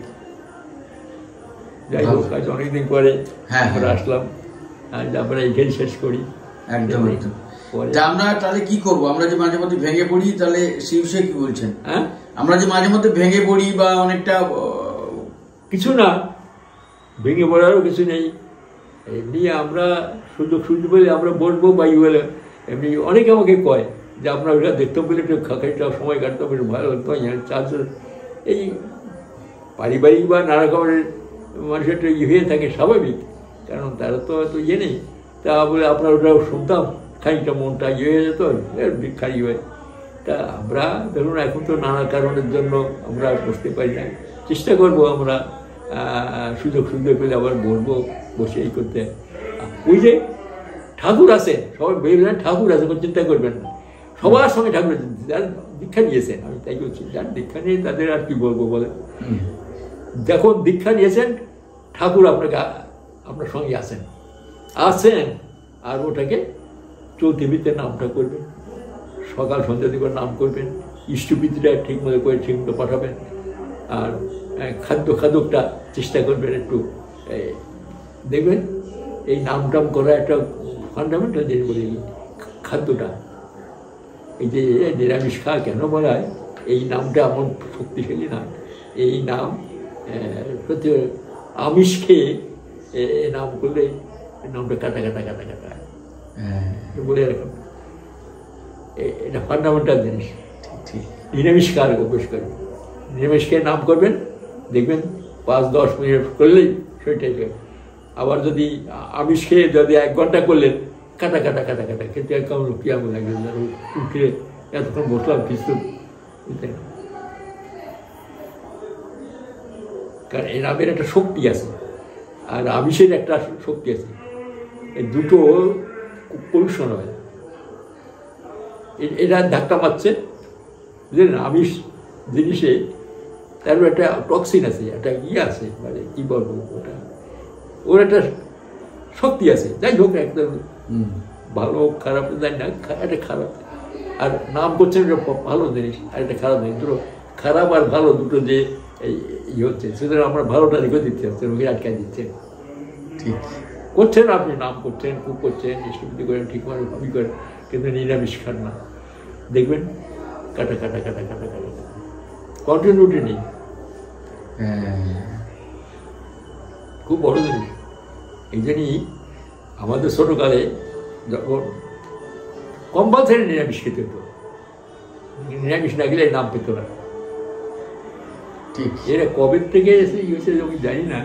যাই হোক, আজ অনেকদিন পরে আমরা আসলাম, আজ আমরা এখানে শেষ করি। একদম একদম। আমরা তাহলে কি করবো, আমরা যে মাঝে মধ্যে ভেঙে পড়ি, তাহলে সেই বিষয়ে কি বলছেন? হ্যাঁ, আমরা যে মাঝে মধ্যে ভেঙে পড়ি বা অনেকটা, কিছু না, ভেঙে পড়ারও কিছু নেই। এমনি আমরা সুযোগ সুযোগ বলে আমরা বলবো, বা ই বলে এমনি অনেকে আমাকে কয় যে আপনার ওটা দেখতে পেলে একটু খাখাইটা সময় কাটতে হবে, ভালো লাগতো। চার্জ এই পারিবারিক বা নানা রকমের মানুষের একটা ইয়ে হয়ে থাকে, স্বাভাবিক, কারণ তারা তো এত ইয়ে নেই। তা বলে আপনার ওটা শুনতাম, খানিকটা মনটা ইয়ে হয়ে যেত, খালি হয়। তা আমরা ধরুন এখন তো নানা কারণের জন্য আমরা বসতে পারি না, চেষ্টা করবো আমরা সুযোগ সুযোগ পেলে আবার বলবো, বসে এই করতে। ওই যে ঠাকুর আছে, সবাই বেরোলেন ঠাকুর আছে, চিন্তা করবেন না, সবার সঙ্গে ঠাকুর আছে, যার দীক্ষা নিয়েছেন, আমি তাই বলছি, যার দীক্ষা নিয়ে তাদের আর কি বলবো বলে। যখন দীক্ষা নিয়েছেন ঠাকুর আপনাকে আপনার সঙ্গে আছেন আছেন আর ওটাকে চৌতিবিতে নামটা করবেন, সকাল সন্ধ্যা দিবার নাম করবেন, ইষ্টবিধিটা ঠিক মতো করে ঠিক মতো পাঠাবেন, আর খাদ্য খাদকটা চেষ্টা করবেন একটু দেখবেন। এই নাম টাম করা একটা ফান্ডামেন্টাল জিনিস বলি, খাদ্যটা, এই যে নিরামিষ খাওয়া কেন বলা হয়, এই নামটা এমন শক্তিশালী নাম। এই নাম সত্যি আমিষ খেয়ে নাম করলে নামটা কাটা কাটা কাটা কাটা বলে এরকম, এটা ফান্ডামেন্টাল জিনিস। নিরামিষ খাওয়ার অভ্যাস করবেন, নিরামিষ খেয়ে নাম করবেন, দেখবেন পাঁচ দশ মিনিট করলেই সেটাই। আবার যদি আমিষ খেয়ে যদি এক ঘন্টা করলেন, কাটা কাটা কাটা কাটা খেতে কেমন কেমন লাগবে, উঠে এতক্ষণ বসলাম কিছু, কারণ এই নামের একটা শক্তি আছে আর আমিষের একটা শক্তি আছে, এই দুটো পরিশোধন হয়। এটা ধাক্কা মারছে, বুঝলেন, আমিষ জিনিসে তার একটা টক্সিন আছে, একটা ইয়ে আছে, মানে কী বলবো, ওটা ওর একটা শক্তি আছে। যাই হোক, একদম ভালো খারাপ জানি না, একটা খারাপ, আর নাম করছেন ভালো জিনিস, আর একটা খারাপ জিনিস, দুটো খারাপ আর ভালো দুটো যে এই ইয়ে হচ্ছে, সুতরাং আমরা ভালোটা রেখে দিচ্ছে হচ্ছে, রোগী আটকায় দিচ্ছে। ঠিক, করছেন, আপনি নাম করছেন, খুব করছেন, ইষ্টপতি করেন, ঠিক করে খুবই করেন, কিন্তু নিরামিষ খান না, দেখবেন কাটা কাটা কাটা কাটা কাটা কন্টিনিউটি নেই। খুব বড় জিনিস। এই জন্যই আমাদের ছোটোকালে যখন কম্পালসারি নিরামিষ খেতে হতো, নিরামিষ না গেলে নাম পেত না। ঠিক, এরা কবে থেকে এসে গেছে আমি জানি না,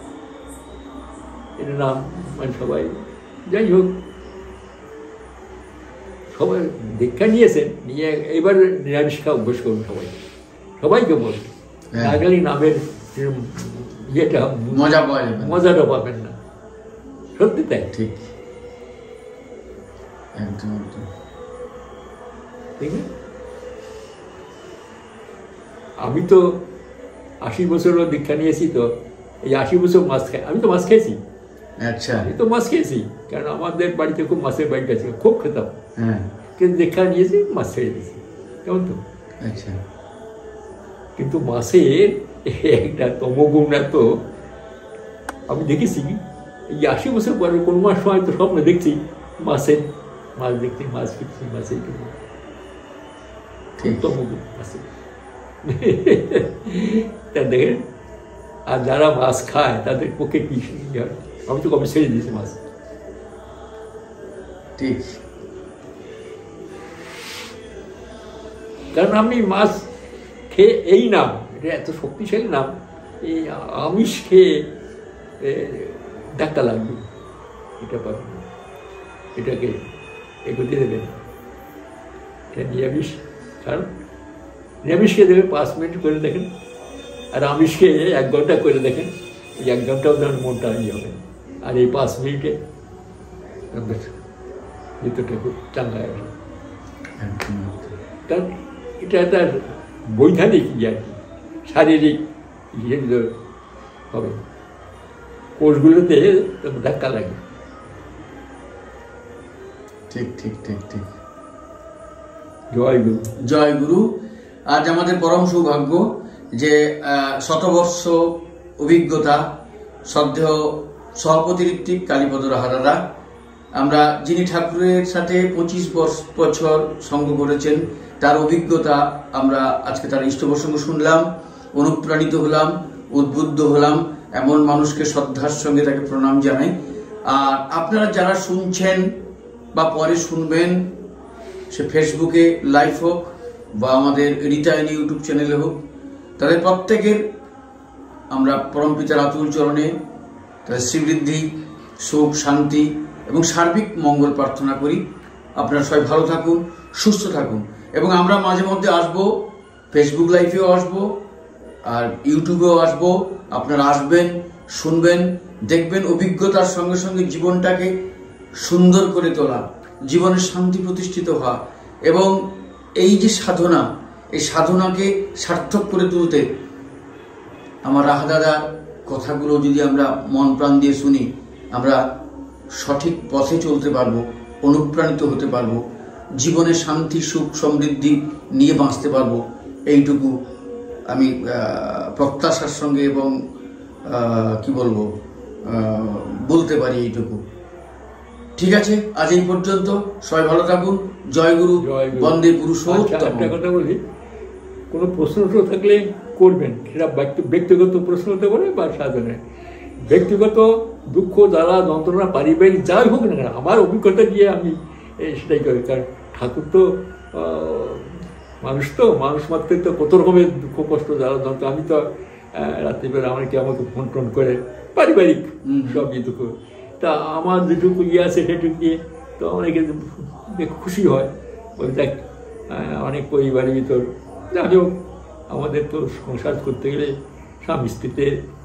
এর নাম মানে সবাই, যাই হোক সবাই দীক্ষা নিয়েছেন, নিয়ে এইবার নিরামিষ খাওয়া অভ্যাস করুন সবাই, সবাইকে বলুন, না গেলে নামের ইয়েটা মজা পাওয়া যাবে, মজাটা পাবেন না। সত্যি তাই। ঠিক, একদম একদম ঠিক আছে। আমি তো আশি বছরও দীক্ষা নিয়েছি, তো এই আশি বছর মাছ খাই, আমি তো মাছ খেয়েছি। আচ্ছা, আমি তো মাছ খেয়েছি, কারণ আমাদের বাড়িতে খুব মাছের বাড়িটা ছিল, খুব খেতাম। হ্যাঁ, কিন্তু দীক্ষা নিয়েছি, মাছ ছেড়ে দিয়েছি, কেমন তো। আচ্ছা, কিন্তু মাছের একটা তমগুণ তো আমি দেখেছি, এই আশি বছর পরে কোনো মাস সময় তো স্বপ্নে দেখছি মাছের, মাছ দেখছি, মাছ ফিরছি, মাছের তমগুণ মাছের। তা দেখেন, আর যারা মাছ খায় তাদের পক্ষে কি হয়, আমি তো কবে ছেড়ে দিয়েছি মাছ। ঠিক, কারণ আমি মাছ খেয়ে, এই নাম এটা এত শক্তিশালী নাম, এই আমিষ খেয়ে ধাক্কা লাগবে, এটা পাবেন, এটাকে এগোতে দেবেন। এটা নিরামিষ, কারণ নিরামিষ খেয়ে দেবেন পাঁচ মিনিট করে দেখেন, আর আমিষ খেয়ে এক ঘন্টা করে দেখেন, এই এক ঘন্টাও যেন মনটা ইয়ে হবে, আর এই পাঁচ মিনিটে ভিতরটা খুব চাঙ্গা হবে। কারণ এটা একটা বৈধানিক ইয়ে আর কি, শারীরিক ইয়েগুলো হবে, কোষগুলোতে ধাক্কা লাগে। ঠিক ঠিক ঠিক ঠিক। জয় গুরু, জয় গুরু। আজ আমাদের পরম সৌভাগ্য যে শতবর্ষ অভিজ্ঞতা শ্রদ্ধেয় সভাপতি ঋত্বিক কালীপদ রাহাদাদা, আমরা যিনি ঠাকুরের সাথে পঁচিশ বছর সঙ্গ করেছেন, তার অভিজ্ঞতা আমরা আজকে তার ইষ্টপ্রসঙ্গ শুনলাম, অনুপ্রাণিত হলাম, উদ্বুদ্ধ হলাম, এমন মানুষকে শ্রদ্ধার সঙ্গে তাকে প্রণাম জানাই। আর আপনারা যারা শুনছেন বা পরে শুনবেন, সে ফেসবুকে লাইভ হোক বা আমাদের রিটাইন ইউটিউব চ্যানেলে হোক, তাদের প্রত্যেকের আমরা পরমপিতার আতুল চরণে তাদের শ্রীবৃদ্ধি, সুখ, শান্তি এবং সার্বিক মঙ্গল প্রার্থনা করি। আপনারা সবাই ভালো থাকুন, সুস্থ থাকুন, এবং আমরা মাঝে মধ্যে আসবো, ফেসবুক লাইভেও আসবো আর ইউটিউবেও আসবো। আপনারা আসবেন, শুনবেন, দেখবেন, অভিজ্ঞতার সঙ্গে সঙ্গে জীবনটাকে সুন্দর করে তোলা, জীবনের শান্তি প্রতিষ্ঠিত হওয়া, এবং এই যে সাধনা, এই সাধনাকে সার্থক করে তুলতে আমার রাহাদাদার কথাগুলো যদি আমরা মন প্রাণ দিয়ে শুনি, আমরা সঠিক পথে চলতে পারবো, অনুপ্রাণিত হতে পারবো, জীবনে শান্তি, সুখ, সমৃদ্ধি নিয়ে বাঁচতে পারবো। এইটুকু আমি প্রত্যাশার সঙ্গে এবং কি বলবো বলতে পারি, এইটুকু। ঠিক আছে, আজ এই পর্যন্ত, সবাই ভালো থাকুন। জয় গুরু, বন্দে পুরুষোত্তম। একটা কথা বলি, কোনো প্রশ্ন থাকলে করবেন, সেটা ব্যক্তিগত প্রশ্ন হতে পারে বা সাধনে ব্যক্তিগত দুঃখ, জ্বালা, যন্ত্রণা, পারিবারিক যাই হোক না, আমার অভিজ্ঞতা দিয়ে আমি সেটাই করি। কারণ ঠাকুর তো মানুষ, তো মানুষ মাত্র তো কত রকমের দুঃখ, কষ্ট, জ্বালা, যন্ত্রণা। আমি তো রাত্রিবেলা অনেকে আমাকে ফোন টোন করে, পারিবারিক সব ইয়ে দুঃখ, তা আমার যেটুকু ইয়ে আছে সেটুকু দিয়ে তো অনেকে খুশি হয়। ওই দেখ অনেক পরিবারের ভিতর, যাই হোক আমাদের তো সংসার করতে গেলে স্বামী স্ত্রীতে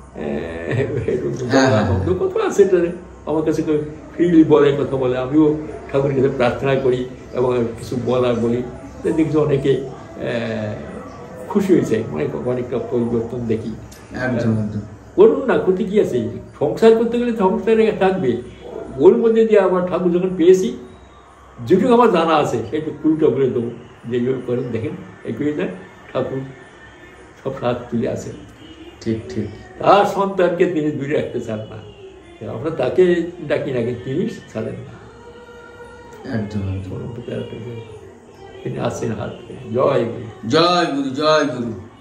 কথা আছে, আমার কাছে ফ্রিলি বলে, কথা বলে, আমিও ঠাকুরের কাছে প্রার্থনা করি এবং কিছু বলার বলি, দেখছি অনেকে খুশি হয়েছে, অনেক অনেকটা পরিবর্তন দেখি। করুন না, ক্ষতি কি আছে? সংসার করতে গেলে সংসারে থাকবে, ওর মধ্যে দিয়ে আমার ঠাকুর যখন পেয়েছি, যেটুকু আমার জানা আছে সেটু কুলটা বলে দেবো, যেগুলো করেন দেখেন, এগুলি দেন, ঠাকুর সব সাথ তুলে আসেন। ঠিক ঠিক। তার সন্তানকে তিনি দূরে রাখতে চান না, আমরা তাকে ডাকি না, কিন্তু তিনি ছাড়েন না। একদম তিনি আসছেন হাত। জয় গুরু, জয় গুরু, জয় গুরু।